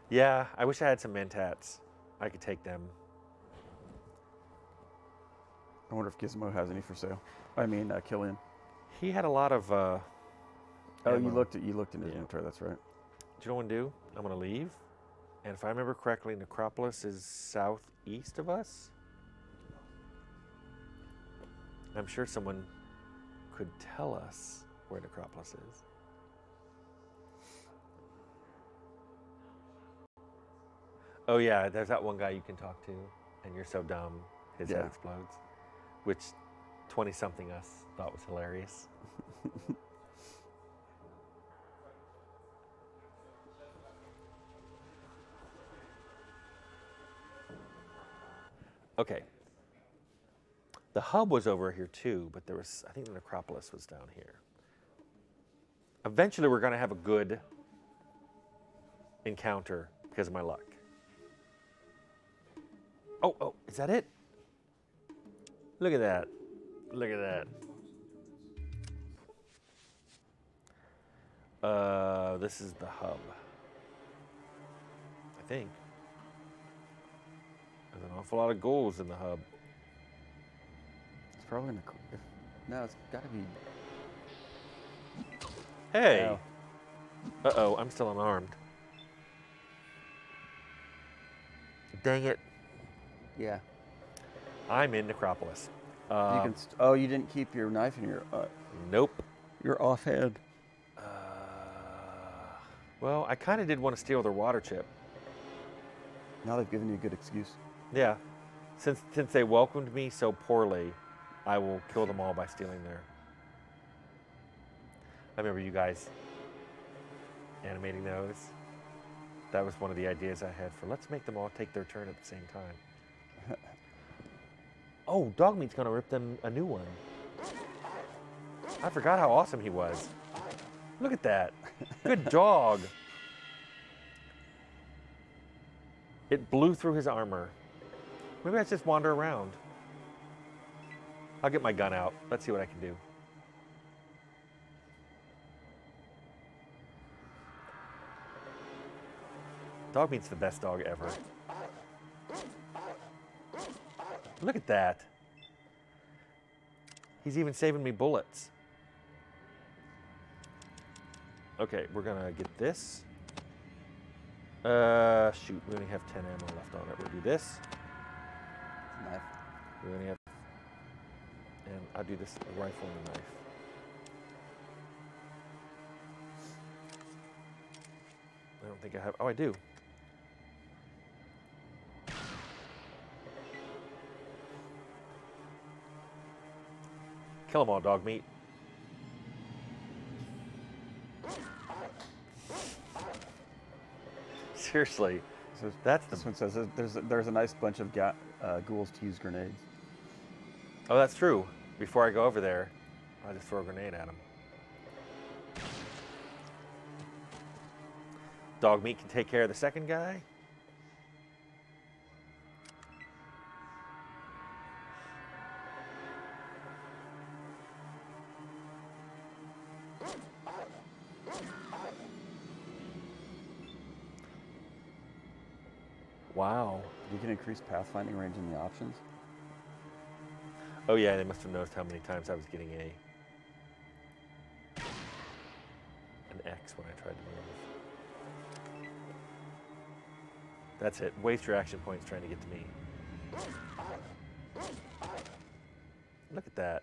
Yeah, I wish I had some Mentats. I could take them. I wonder if Gizmo has any for sale. I mean, Killian. He had a lot of. Oh, you ammo. looked in his Yeah. inventory. That's right. Do you know what I'm gonna do? I'm gonna leave, and if I remember correctly, Necropolis is southeast of us. I'm sure someone could tell us where Necropolis is. Oh yeah, there's that one guy you can talk to, and you're so dumb, his head Yeah. explodes, which 20-something us thought was hilarious. Okay. The hub was over here too, but there was, I think the Necropolis was down here. Eventually we're gonna have a good encounter because of my luck. Oh, is that it? Look at that. Look at that. This is the hub. I think. There's an awful lot of ghouls in the hub. It's probably no, it's got to be. Hey! Oh. Uh-oh, I'm still unarmed. Dang it. Yeah. I'm in Necropolis. You can. Oh, you didn't keep your knife in your. Nope. Your offhand. Well, I kind of did want to steal their water chip. Now they've given you a good excuse. Yeah. Since they welcomed me so poorly, I will kill them all by stealing their... I remember you guys animating those. That was one of the ideas I had for let's make them all take their turn at the same time. Oh, Dogmeat's gonna rip them a new one. I forgot how awesome he was. Look at that. Good dog. It blew through his armor. Maybe I just wander around. I'll get my gun out. Let's see what I can do. Dogmeat's the best dog ever. Look at that. He's even saving me bullets. Okay, we're gonna get this. Shoot, we only have 10 ammo left on it. We'll do this. Knife. We only have, and I'll do this rifle and a knife. I don't think I have, oh I do. Kill them all, Dogmeat. Seriously, So that's this the... one says there's a nice bunch of ghouls to use grenades. Oh, that's true. Before I go over there, I just throw a grenade at him. Dogmeat can take care of the second guy. Wow. You can increase pathfinding range in the options. Oh yeah, they must have noticed how many times I was getting an X when I tried to move. That's it. Waste your action points trying to get to me. Look at that.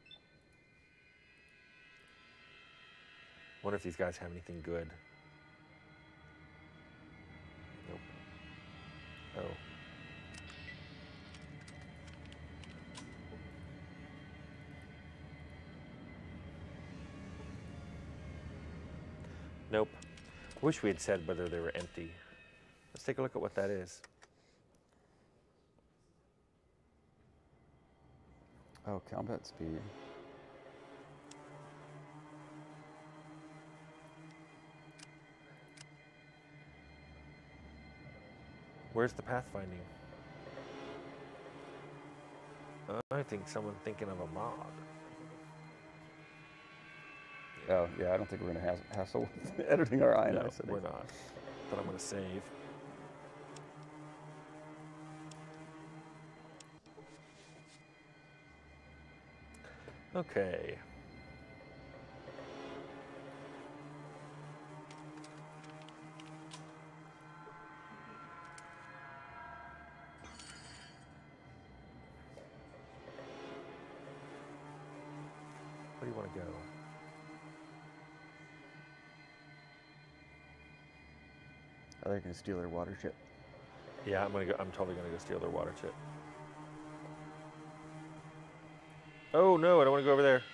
Wonder if these guys have anything good. Nope. Oh. Nope. Wish we had said whether they were empty. Let's take a look at what that is. Oh, combat speed. Where's the pathfinding? I think someone's thinking of a mod. Oh, yeah, I don't think we're going to hassle with editing our INI No, settings. we're not. But I'm going to save. Okay. Where do you want to go? They're gonna steal their water chip. Yeah, I'm totally gonna go steal their water chip. Oh no, I don't want to go over there.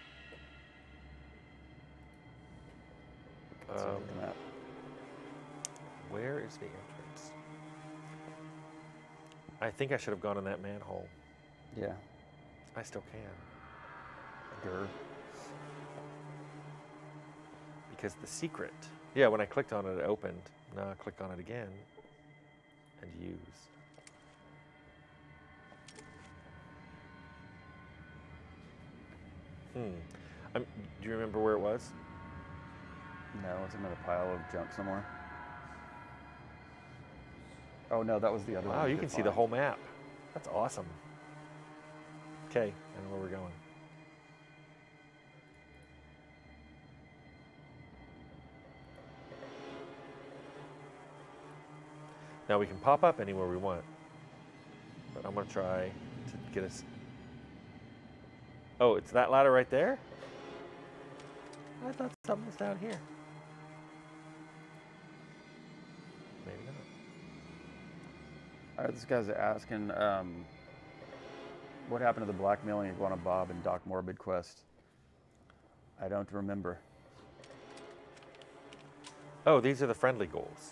So look at the map. Where is the entrance? I think I should have gone in that manhole. Yeah. I still can. Grr. Because the secret. Yeah, when I clicked on it, it opened. Now I click on it again and use. Do you remember where it was? No, it's another pile of junk somewhere. Oh no, that was the other one. Wow, we you did can see the find. whole map. That's awesome. Okay, I know where we're going. Now we can pop up anywhere we want, but I'm gonna try to get us. Oh, it's that ladder right there? I thought something was down here. Maybe not. All right, this guy's asking, what happened to the blackmailing Iguana Bob and Doc Morbid quest? I don't remember. Oh, these are the friendly goals.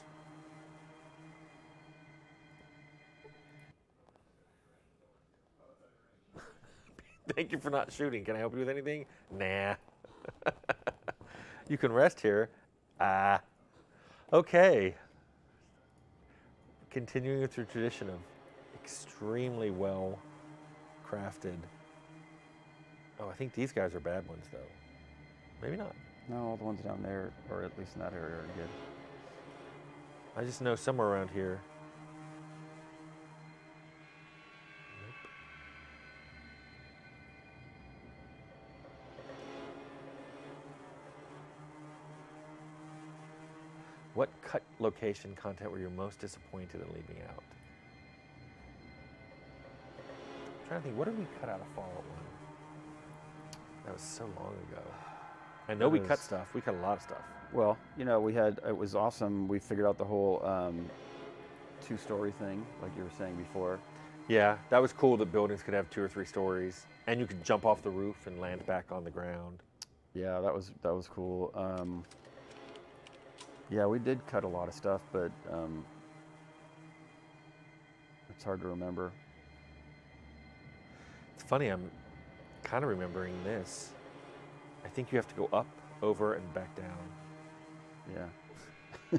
Thank you for not shooting. Can I help you with anything? Nah. You can rest here. Ah. Okay. Continuing with your tradition of extremely well crafted. Oh, I think these guys are bad ones, though. Maybe not. No, all the ones down there, or at least in that area, are good. I just know somewhere around here. What cut location content were you most disappointed in leaving out? I'm trying to think, what did we cut out of Fallout 1? That was so long ago. I know we cut stuff. We cut a lot of stuff. Well, you know, it was awesome. We figured out the whole two-story thing, like you were saying before. Yeah, that was cool that buildings could have 2 or 3 stories. And you could jump off the roof and land back on the ground. Yeah, that was cool. Yeah, we did cut a lot of stuff, but it's hard to remember. It's funny, I'm kind of remembering this. I think you have to go up, over, and back down. Yeah.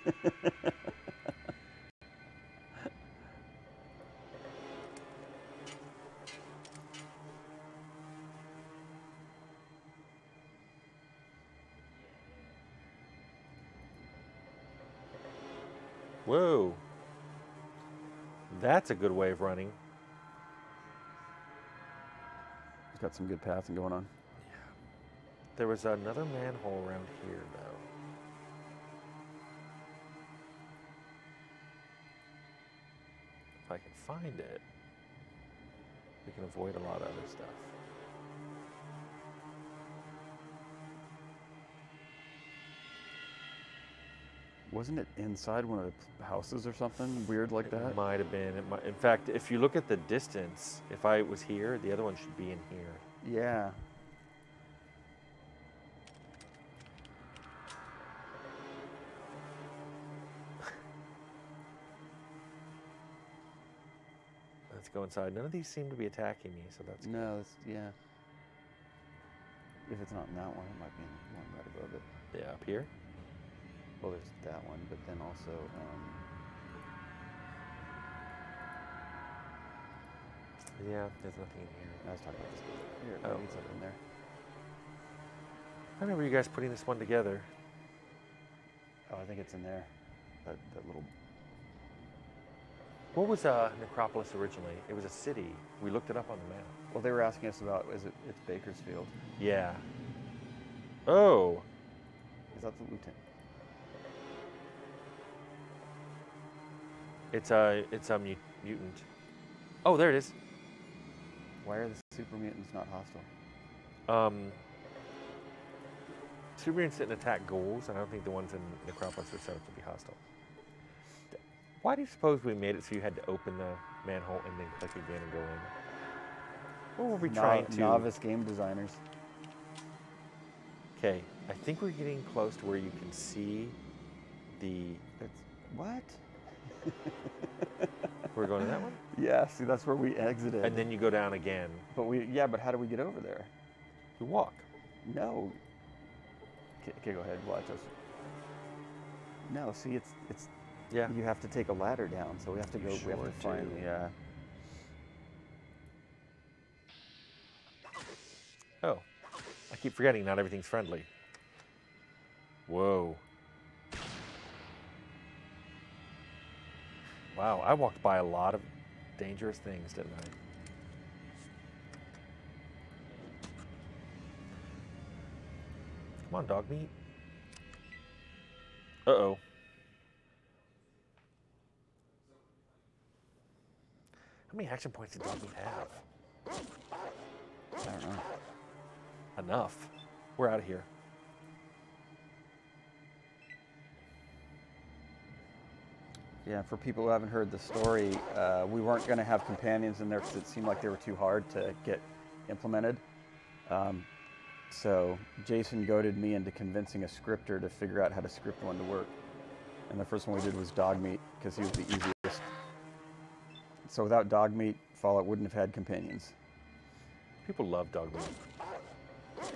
Whoa. That's a good way of running. It's got some good pathing going on. There was another manhole around here, though. If I can find it, we can avoid a lot of other stuff. Wasn't it inside one of the houses or something weird like that? It might have been. In fact, if you look at the distance, if I was here, the other one should be in here. Yeah. Let's go inside. None of these seem to be attacking me, so that's good. No, it's, yeah. If it's not in that one, it might be in the one right above it. Yeah, up here. Well, there's that one, but then also, Yeah, there's nothing in here. I was talking about this building. Here, Oh. maybe it's up in there. I remember you guys putting this one together. Oh, I think it's in there. That little. What was Necropolis originally? It was a city. We looked it up on the map. Well, they were asking us about, it's Bakersfield. Yeah. Oh. Is that the lieutenant? It's a mutant. Oh, there it is. Why are the super mutants not hostile? Super mutants didn't attack ghouls, and I don't think the ones in Necropolis are set up to be hostile. Why do you suppose we made it so you had to open the manhole and then click again and go in? What were we trying to... Novice game designers. Okay, I think we're getting close to where you can see the... What? We're going to that one? Yeah, see, that's where we exited. And then you go down again. But how do we get over there? We walk. No. Okay, go ahead, watch us. No, see, it's yeah. You have to take a ladder down, so we have to go. We have to find the. Oh, I keep forgetting not everything's friendly. Whoa. Wow, I walked by a lot of dangerous things, didn't I? Come on, dog meat. Uh-oh. How many action points did dog meat have? I don't know. Enough. We're out of here. Yeah, for people who haven't heard the story, we weren't going to have companions in there because it seemed like they were too hard to get implemented. So Jason goaded me into convincing a scripter to figure out how to script one to work. And the first one we did was Dogmeat because he was the easiest. So without Dogmeat, Fallout wouldn't have had companions. People love dog meat.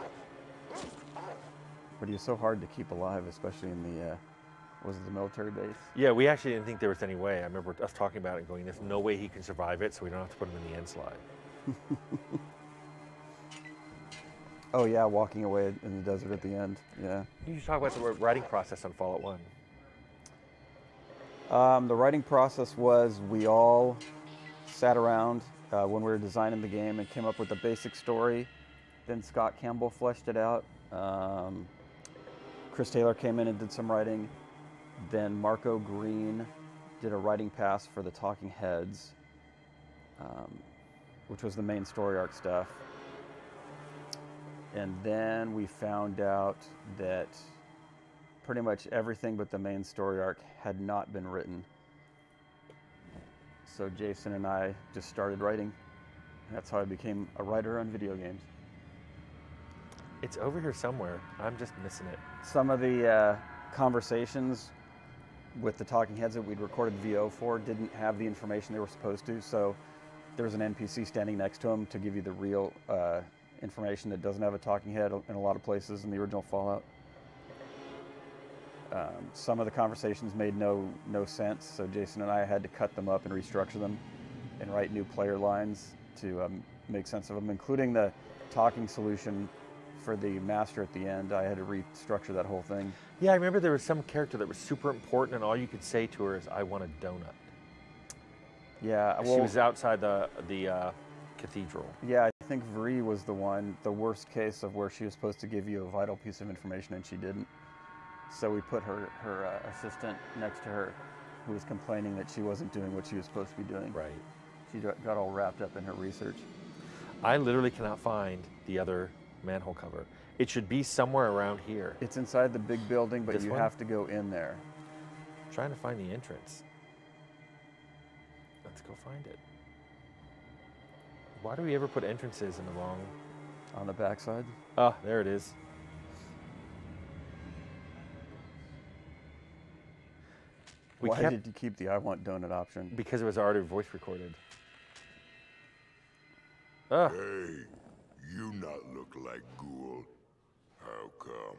But he was so hard to keep alive, especially in the, was it the military base? Yeah, we actually didn't think there was any way. I remember us talking about it and going, there's no way he can survive it, so we don't have to put him in the end slide. Oh yeah, walking away in the desert at the end, yeah. You should talk about the writing process on Fallout 1. The writing process was we all sat around when we were designing the game and came up with a basic story. Then Scott Campbell fleshed it out. Chris Taylor came in and did some writing. Then Marco Green did a writing pass for the Talking Heads, which was the main story arc stuff. And then we found out that pretty much everything but the main story arc had not been written. So Jason and I just started writing. That's how I became a writer on video games. It's over here somewhere. I'm just missing it. Some of the conversations with the Talking Heads that we'd recorded VO for didn't have the information they were supposed to, so there was an NPC standing next to them to give you the real information that doesn't have a talking head in a lot of places in the original Fallout. Some of the conversations made no sense, so Jason and I had to cut them up and restructure them and write new player lines to make sense of them, including the talking solution for the master at the end. I had to restructure that whole thing. Yeah, I remember there was some character that was super important and all you could say to her is, I want a donut. Yeah, well, she was outside the cathedral. Yeah, I think Vree was the worst case of where she was supposed to give you a vital piece of information and she didn't. So we put her assistant next to her who was complaining that she wasn't doing what she was supposed to be doing. Right. She got all wrapped up in her research. I literally cannot find the other manhole cover. It should be somewhere around here. It's inside the big building, but you one? have to go in there. I'm trying to find the entrance. Let's go find it. Why do we ever put entrances in the wrong... On the backside? Ah, there it is. Why did you keep the I want donut option? Because it was already voice recorded. Ah. Hey, you not look like Ghoul. How come?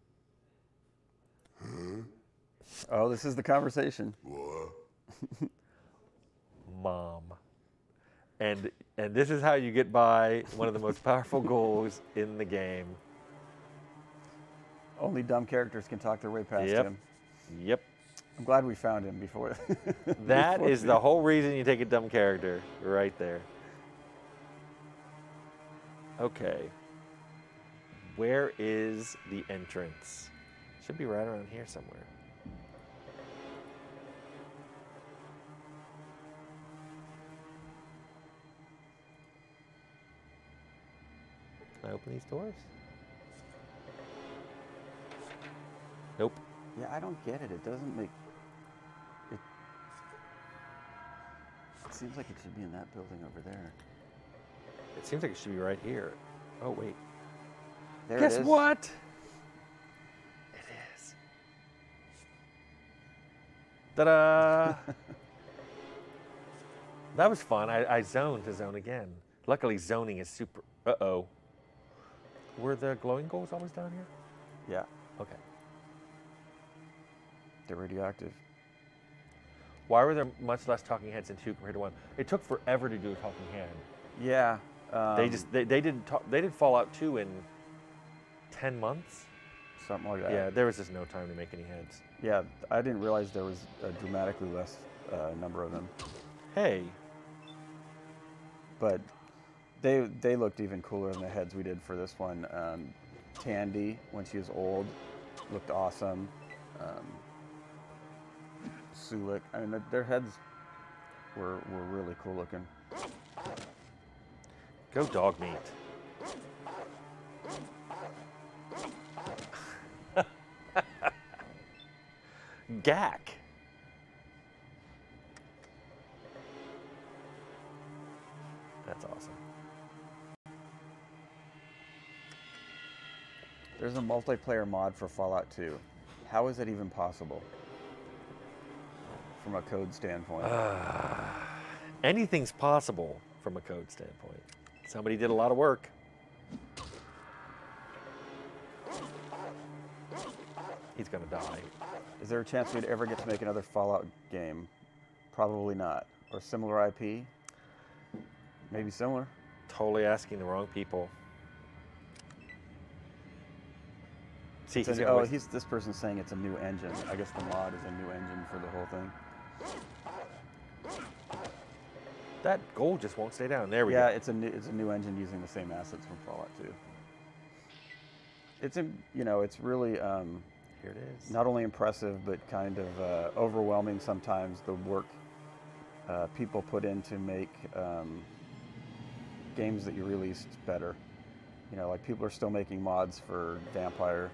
Huh? Oh, this is the conversation. What? Mom. And this is how you get by one of the most powerful goals in the game. Only dumb characters can talk their way past him. Yep. I'm glad we found him before. That is the whole reason you take a dumb character, right there. Okay. Where is the entrance? Should be right around here somewhere. Can I open these doors? Nope. Yeah, I don't get it. It doesn't make it. It seems like it should be in that building over there. It seems like it should be right here. Oh, wait. There Guess it is. what? It is. Ta-da! That was fun. I zoned to zone again. Luckily, zoning is super... Uh-oh. Were the glowing goals always down here? Yeah, Okay. they're radioactive. Why were there much less talking heads in 2 compared to 1? It took forever to do a talking head. Yeah. They did Fallout 2 in 10 months. Something like that. Yeah, there was just no time to make any heads. Yeah, I didn't realize there was a dramatically less number of them. Hey, But they looked even cooler than the heads we did for this one. Tandy, when she was old, looked awesome. Sulik, I mean, their heads were really cool looking. go dog meat. Gak. That's awesome. There's a multiplayer mod for Fallout 2. How is that even possible? From a code standpoint. Anything's possible from a code standpoint. Somebody did a lot of work. He's gonna die. Is there a chance we'd ever get to make another Fallout game? Probably not. Or similar IP? Maybe similar. Totally asking the wrong people. See, It's a- this person's saying it's a new engine. I guess the mod is a new engine for the whole thing. that gold just won't stay down. There we Yeah, go. it's a new engine using the same assets from Fallout 2. It's it's really Here it is. not only impressive but kind of overwhelming sometimes, the work people put in to make games that you released better. Like people are still making mods for Vampire.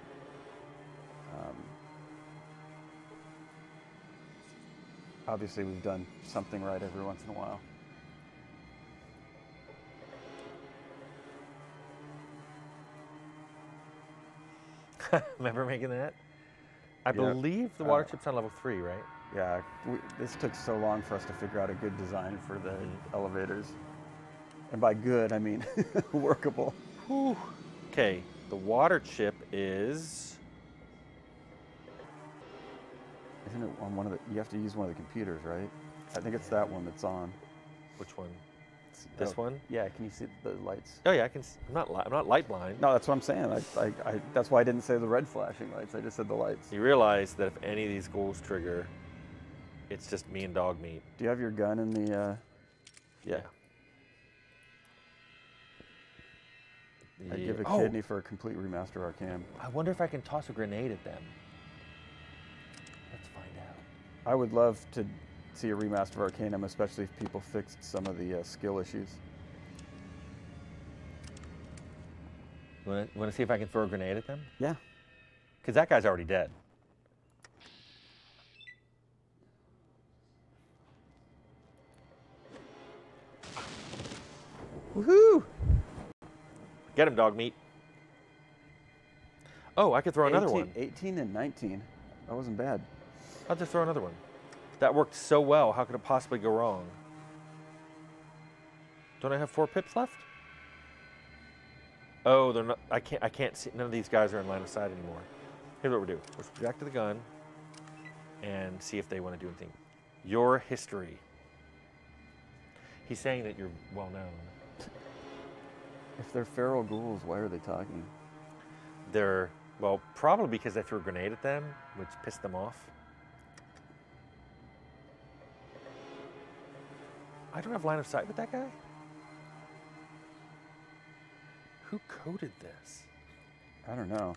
Obviously, we've done something right every once in a while. Remember making that? I Yeah. believe the water chip's on level 3, right? Yeah, this took so long for us to figure out a good design for the elevators. And by good, I mean workable. Whew. Okay, the water chip is... Isn't it on one of the? You have to use one of the computers, right? I think it's that one that's on. Which one? This one? Yeah. Can you see the lights? Oh yeah, I can. I'm not light blind. No, that's what I'm saying. That's why I didn't say the red flashing lights. I just said the lights. You realize that if any of these goals trigger, it's just me and dog meat. Do you have your gun in the? Yeah. I'd give a kidney for a complete remaster of Arkham. I wonder if I can toss a grenade at them. Let's find out. I would love to see a remaster of Arcanum, especially if people fixed some of the skill issues. Want to see if I can throw a grenade at them? Yeah. Because that guy's already dead. Woohoo! Get him, dog meat. Oh, I could throw another one. 18 and 19. That wasn't bad. I'll just throw another one. That worked so well. How could it possibly go wrong? Don't I have 4 pips left? Oh, they're not. I can't see. None of these guys are in line of sight anymore. Here's what we'll do. Let's go back to the gun and see if they want to do anything. Your history. He's saying that you're well known. If they're feral ghouls, why are they talking? They're, well, probably because I threw a grenade at them, which pissed them off. I don't have line of sight with that guy. Who coded this? I don't know.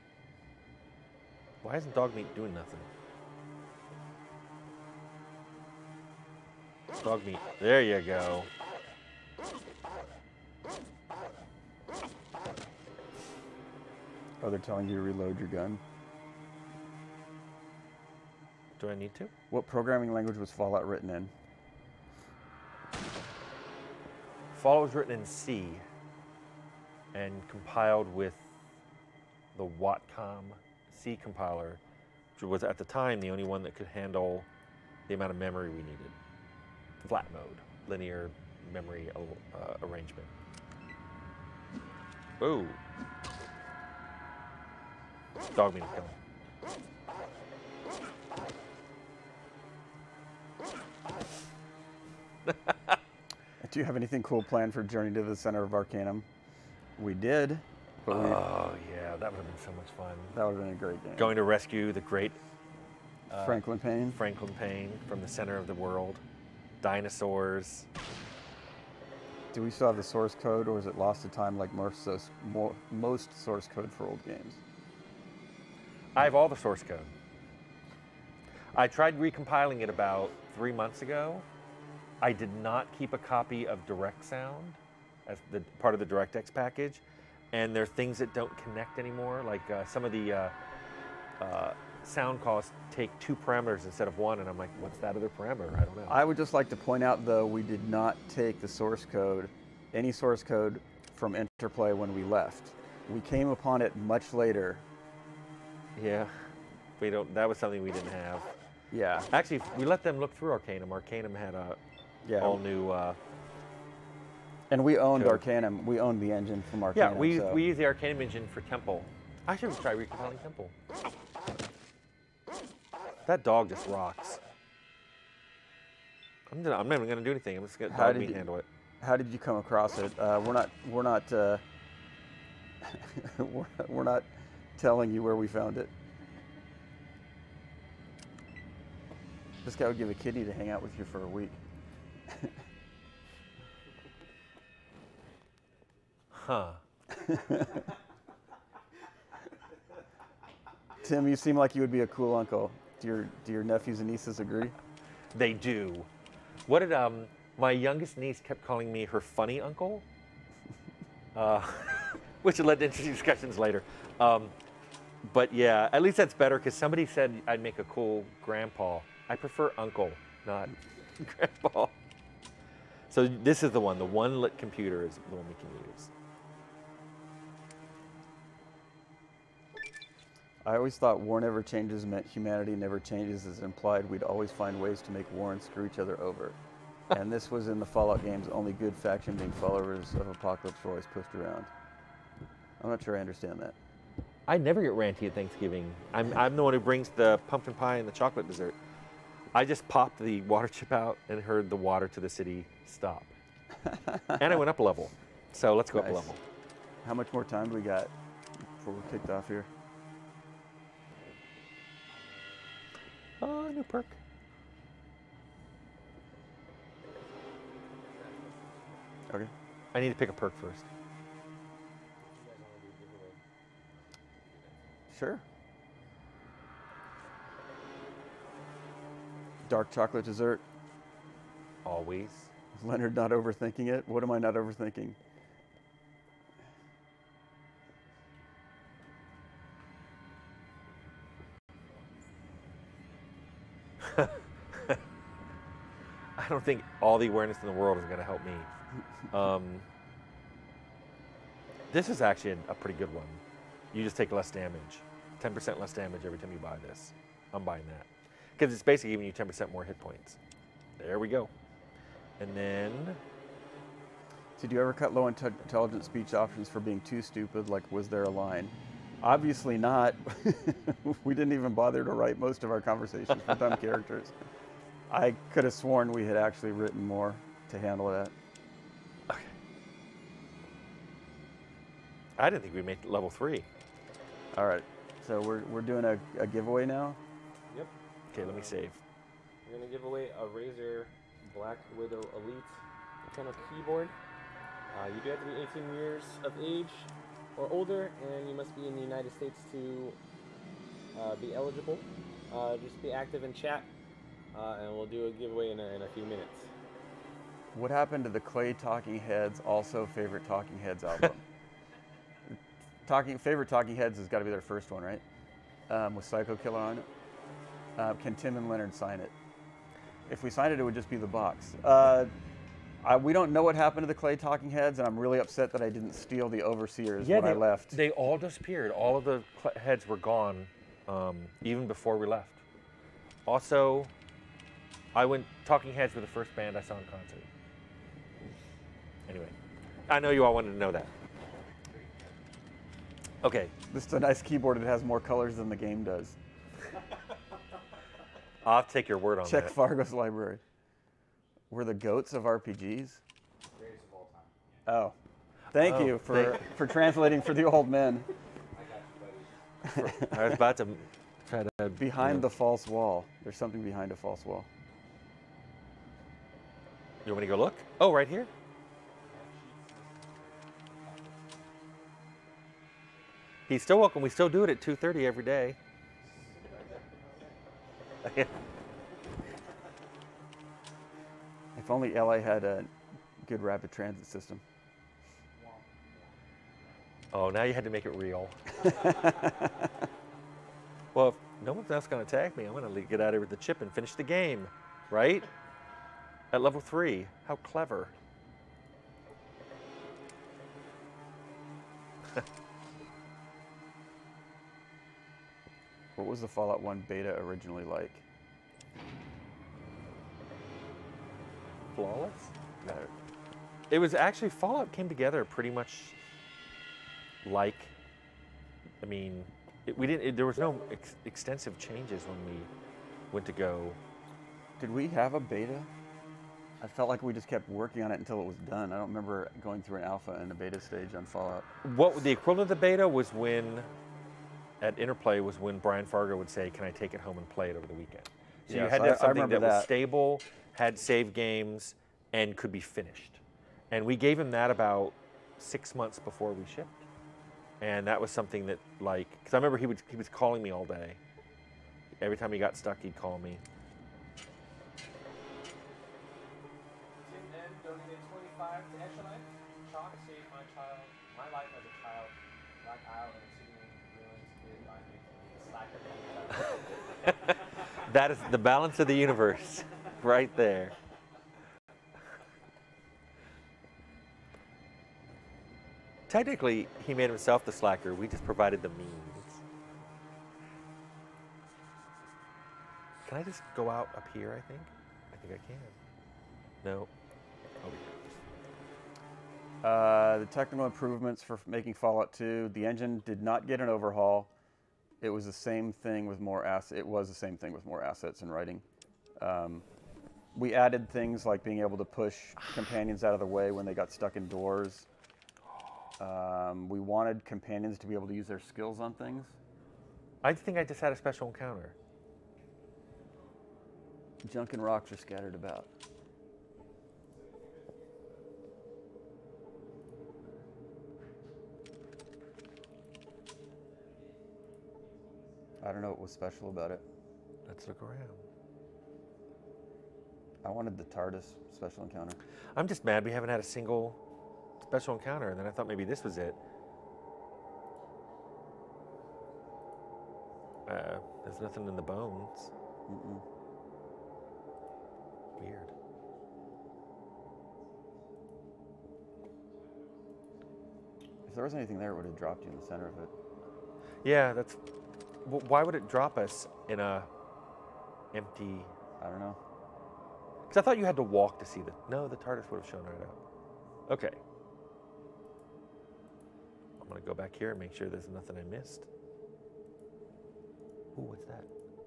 Why isn't dog meat doing nothing? Dog meat. There you go. Oh, they're telling you to reload your gun. Do I need to? What programming language was Fallout written in? Fallout was written in C and compiled with the Watcom C compiler, which was at the time the only one that could handle the amount of memory we needed. Flat mode, linear memory arrangement. Ooh. Dog meat coming. Do you have anything cool planned for Journey to the Center of Arcanum? We did, but Oh yeah, that would have been so much fun. that would have been a great game. Going to rescue the great Franklin Payne. Franklin Payne from the center of the world. Dinosaurs. Do we still have the source code, or is it lost to time like most source code for old games? I have all the source code. I tried recompiling it about 3 months ago. I did not keep a copy of Direct Sound as the part of the DirectX package, and there are things that don't connect anymore. Like some of the sound calls take 2 parameters instead of 1, and I'm like, what's that other parameter? I don't know. I would just like to point out, though, we did not take the source code, any source code from Interplay when we left. We came upon it much later. Yeah, we don't. That was something we didn't have. Yeah. Actually, we let them look through Arcanum. Arcanum had a all new. And we owned code. Arcanum. We owned the engine from Arcanum. Yeah, we so. use the Arcanum engine for Temple. I should try recompiling Temple. That dog just rocks. I'm not even gonna do anything. I'm just gonna dog meat handle it. How did you come across it? We're not telling you where we found it. This guy would give a kidney to hang out with you for a week. Huh. Tim, you seem like you would be a cool uncle. Do your nephews and nieces agree? They do. What did my youngest niece kept calling me her funny uncle, which led to interesting discussions later. But yeah, at least that's better because somebody said I'd make a cool grandpa. I prefer uncle, not grandpa. So this is the one. The one-lit computer is the one we can use. I always thought war never changes meant humanity never changes, as implied we'd always find ways to make war and screw each other over. And this was in the Fallout games, only good faction being followers of Apocalypse were always pushed around. I'm not sure I understand that. I never get ranty at Thanksgiving. I'm the one who brings the pumpkin pie and the chocolate dessert. I just popped the water chip out and heard the water to the city stop. And I went up a level. So let's go up a level. How much more time do we got before we're kicked off here? New perk. Okay. I need to pick a perk first. Sure. Dark chocolate dessert. Always. Is Leonard not overthinking it? What am I not overthinking? I don't think all the awareness in the world is going to help me. This is actually a pretty good one. You just take less damage. 10% less damage every time you buy this. I'm buying that. Because it's basically giving you 10% more hit points. There we go. And then... Did you ever cut low intelligent speech options for being too stupid? Like, was there a line? Obviously not. We didn't even bother to write most of our conversations for dumb characters. I could have sworn we had actually written more to handle that. Okay. I didn't think we made level 3. All right. So we're doing a giveaway now? Yep. Okay, let me save. We're going to give away a Razer Black Widow Elite kind of keyboard. You do have to be 18 years of age or older, and you must be in the United States to be eligible. Just be active in chat, and we'll do a giveaway in a few minutes. What happened to the Clay Talking Heads, also favorite Talking Heads album? Favorite Talking Heads has got to be their first one, right? With Psycho Killer on it. Can Tim and Leonard sign it? If we signed it, it would just be the box. We don't know what happened to the Clay Talking Heads, and I'm really upset that I didn't steal the Overseers when I left. They all disappeared. All of the heads were gone, even before we left. Also, Talking Heads were the first band I saw in concert. Anyway, I know you all wanted to know that. Okay. This is a nice keyboard. It has more colors than the game does. I'll have to take your word on that. Check Fargo's library. We're the goats of RPGs? Greatest of all time. Oh. Thank you for translating for the old men. I got you, buddy. I was about to try to... Behind the false wall. There's something behind a false wall. You want me to go look? Oh, right here? He's still welcome. We still do it at 2:30 every day. If only LA had a good rapid transit system. Oh, now you had to make it real. Well, if no one's else going to attack me, I'm going to get out of here with the chip and finish the game, right? At level 3. How clever. What was the Fallout 1 beta originally like? Flawless? No. It was actually, Fallout came together pretty much like, I mean, there was no extensive changes when we went to go. Did we have a beta? I felt like we just kept working on it until it was done. I don't remember going through an alpha and a beta stage on Fallout. What the equivalent of the beta was at Interplay was when Brian Fargo would say, "Can I take it home and play it over the weekend?" So you had to have something that was stable, had save games, and could be finished. And we gave him that about 6 months before we shipped. And that was something that, like, because I remember he was calling me all day. Every time he got stuck, he'd call me. Tim N donated 25 to Extra Life. Chalk saved my life as a child. Black Isle and That is the balance of the universe, right there. Technically, he made himself the slacker. We just provided the means. Can I just go out up here, I think? I think I can. No. Over here. The technical improvements for making Fallout 2, the engine did not get an overhaul. It was the same thing with more assets. It was the same thing with more assets and writing. We added things like being able to push companions out of the way when they got stuck in doors. We wanted companions to be able to use their skills on things. I think I just had a special encounter. Junk and rocks are scattered about. I don't know what was special about it. Let's look around. I wanted the TARDIS special encounter. I'm just mad we haven't had a single special encounter, and then I thought maybe this was it. There's nothing in the bones. Mm-mm. Weird. If there was anything there, it would have dropped you in the center of it. Yeah, that's... Why would it drop us in a empty... I don't know. Because I thought you had to walk to see the... No, the TARDIS would have shown right up. Okay. I'm going to go back here and make sure there's nothing I missed. Ooh, what's that?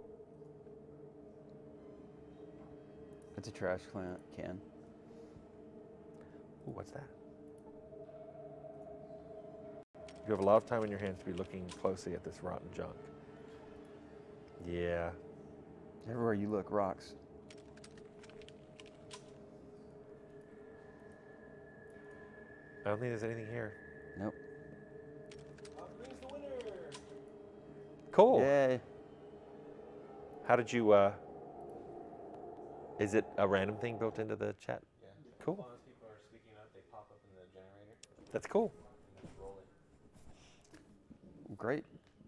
It's a trash can. Ooh, what's that? You have a lot of time in your hands to be looking closely at this rotten junk. Yeah. Everywhere you look, rocks. I don't think there's anything here. Nope. Cool. Yay. How did you, is it a random thing built into the chat? Yeah. Cool. As long as people are speaking up, they pop up in the generator. That's cool. And just roll it. Great.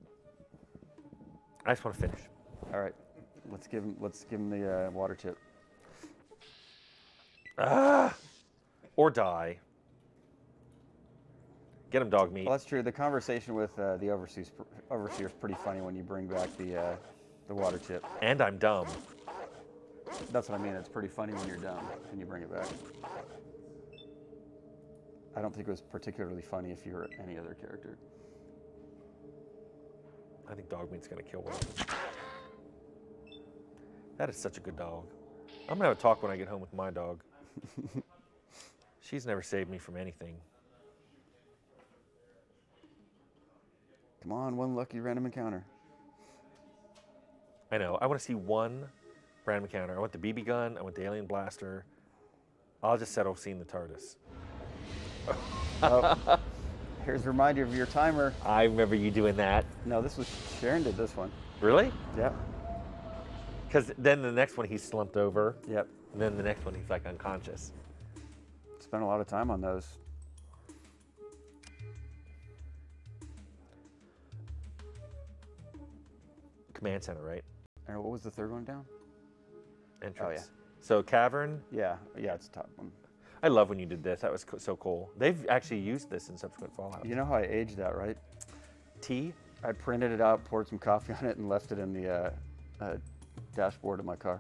I just want to finish. All right. Let's give him the water chip. Ah! Or die. Get him, dog meat. Well, that's true. The conversation with the overseer's pretty funny when you bring back the water chip. And I'm dumb. That's what I mean. It's pretty funny when you're dumb and you bring it back. I don't think it was particularly funny if you were any other character. I think dog meat's gonna kill one. That is such a good dog. I'm gonna have a talk when I get home with my dog. She's never saved me from anything. Come on, one lucky random encounter. I know. I want to see one random encounter. I want the BB gun. I want the alien blaster. I'll just settle seeing the TARDIS. Oh, here's a reminder of your timer. I remember you doing that. No, this was Sharon did this one. Really? Yep. Because then the next one he's slumped over. Yep. And then the next one he's like unconscious. Spent a lot of time on those. Command center, right? And what was the third one down? Entrance. Oh, yeah. So cavern. Yeah, it's the top one. I love when you did this. That was so cool. They've actually used this in subsequent Fallout. You know how I aged that, right? Tea? I printed it out, poured some coffee on it, and left it in the dashboard of my car.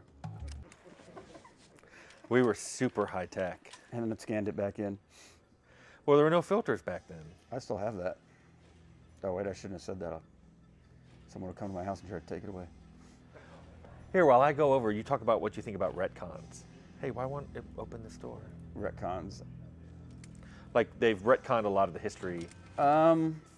We were super high tech. And then it scanned it back in. Well, there were no filters back then. I still have that. Oh, wait, I shouldn't have said that. Someone will come to my house and try to take it away. Here, while I go over, you talk about what you think about retcons. Hey, why won't it open this door? Retcons. Like, they've retconned a lot of the history. I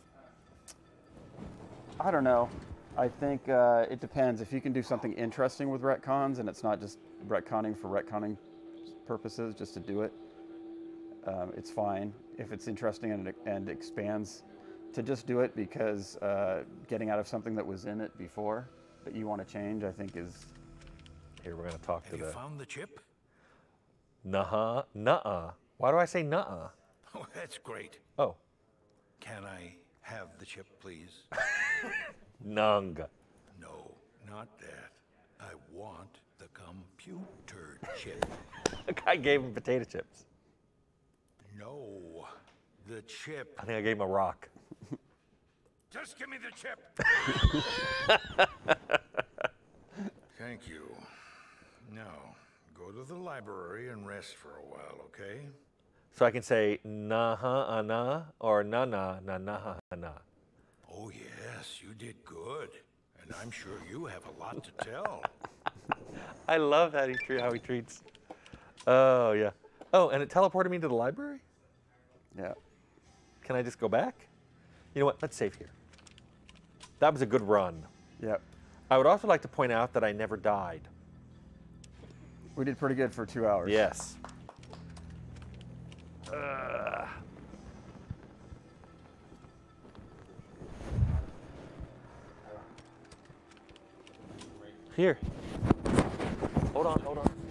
don't know. I think it depends. If you can do something interesting with retcons and it's not just retconning for retconning purposes, just to do it, it's fine. If it's interesting and expands, to just do it because getting out of something that was in it before that you want to change, I think is... Here, we're going to talk to Have you found the chip? Nuh-uh. Nuh-uh. Why do I say nuh-uh? Oh, that's great. Oh. Can I have the chip, please? Nung. No, not that. I want the computer chip. The guy gave him potato chips. No, the chip. I think I gave him a rock. Just give me the chip. Thank you. Now, go to the library and rest for a while, okay? So I can say nah-ha-na or na-na-na-na-ha-na. Oh, yes, you did good. And I'm sure you have a lot to tell. I love how he treats. Oh, yeah. Oh, and it teleported me to the library? Yeah. Can I just go back? You know what? Let's save here. That was a good run. Yep. I would also like to point out that I never died. We did pretty good for 2 hours. Yes. Here. Hold on, hold on.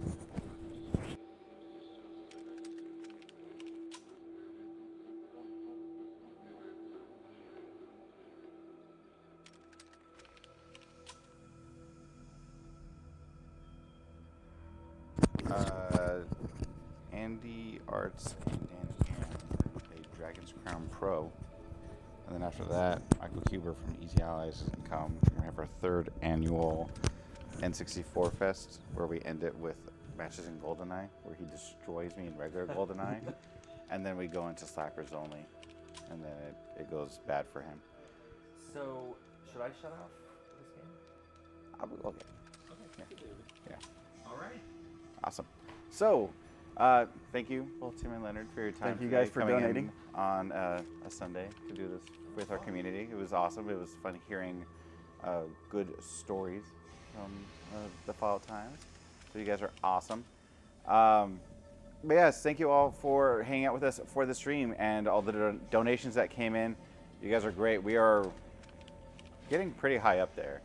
Andy Arts and Danny Hand, a Dragon's Crown Pro. And then after that, Michael Huber from Easy Allies is going to come. We're going to have our third annual N64 Fest, where we end it with matches in GoldenEye, where he destroys me in regular GoldenEye. And then we go into Slackers only. And then it goes bad for him. So, should I shut off this game? Okay. Yeah. All right. Awesome. So, thank you, both Tim and Leonard, for your time. Thank you guys today, for coming donating. in on a Sunday to do this with our community. It was awesome. It was fun hearing good stories from the Fallout times. So you guys are awesome. But yes, thank you all for hanging out with us for the stream and all the donations that came in. You guys are great. We are getting pretty high up there.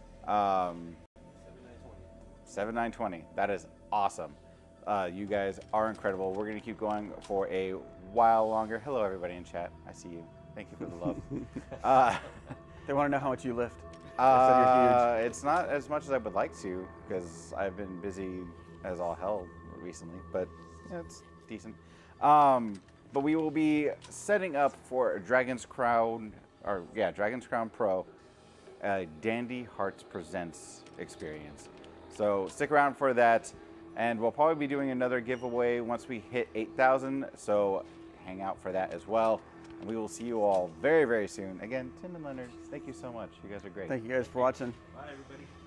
7920. That is awesome. You guys are incredible. We're going to keep going for a while longer. Hello, everybody in chat. I see you. Thank you for the love. They want to know how much you lift. You're huge. It's not as much as I would like to because I've been busy as all hell recently, but yeah, it's decent. But we will be setting up for Dragon's Crown Pro, Dandy Hearts Presents experience. So stick around for that, and we'll probably be doing another giveaway once we hit 8,000. So hang out for that as well. And we will see you all very, very soon. Again, Tim and Leonard, thank you so much. You guys are great. Thank you guys for watching. Bye, everybody.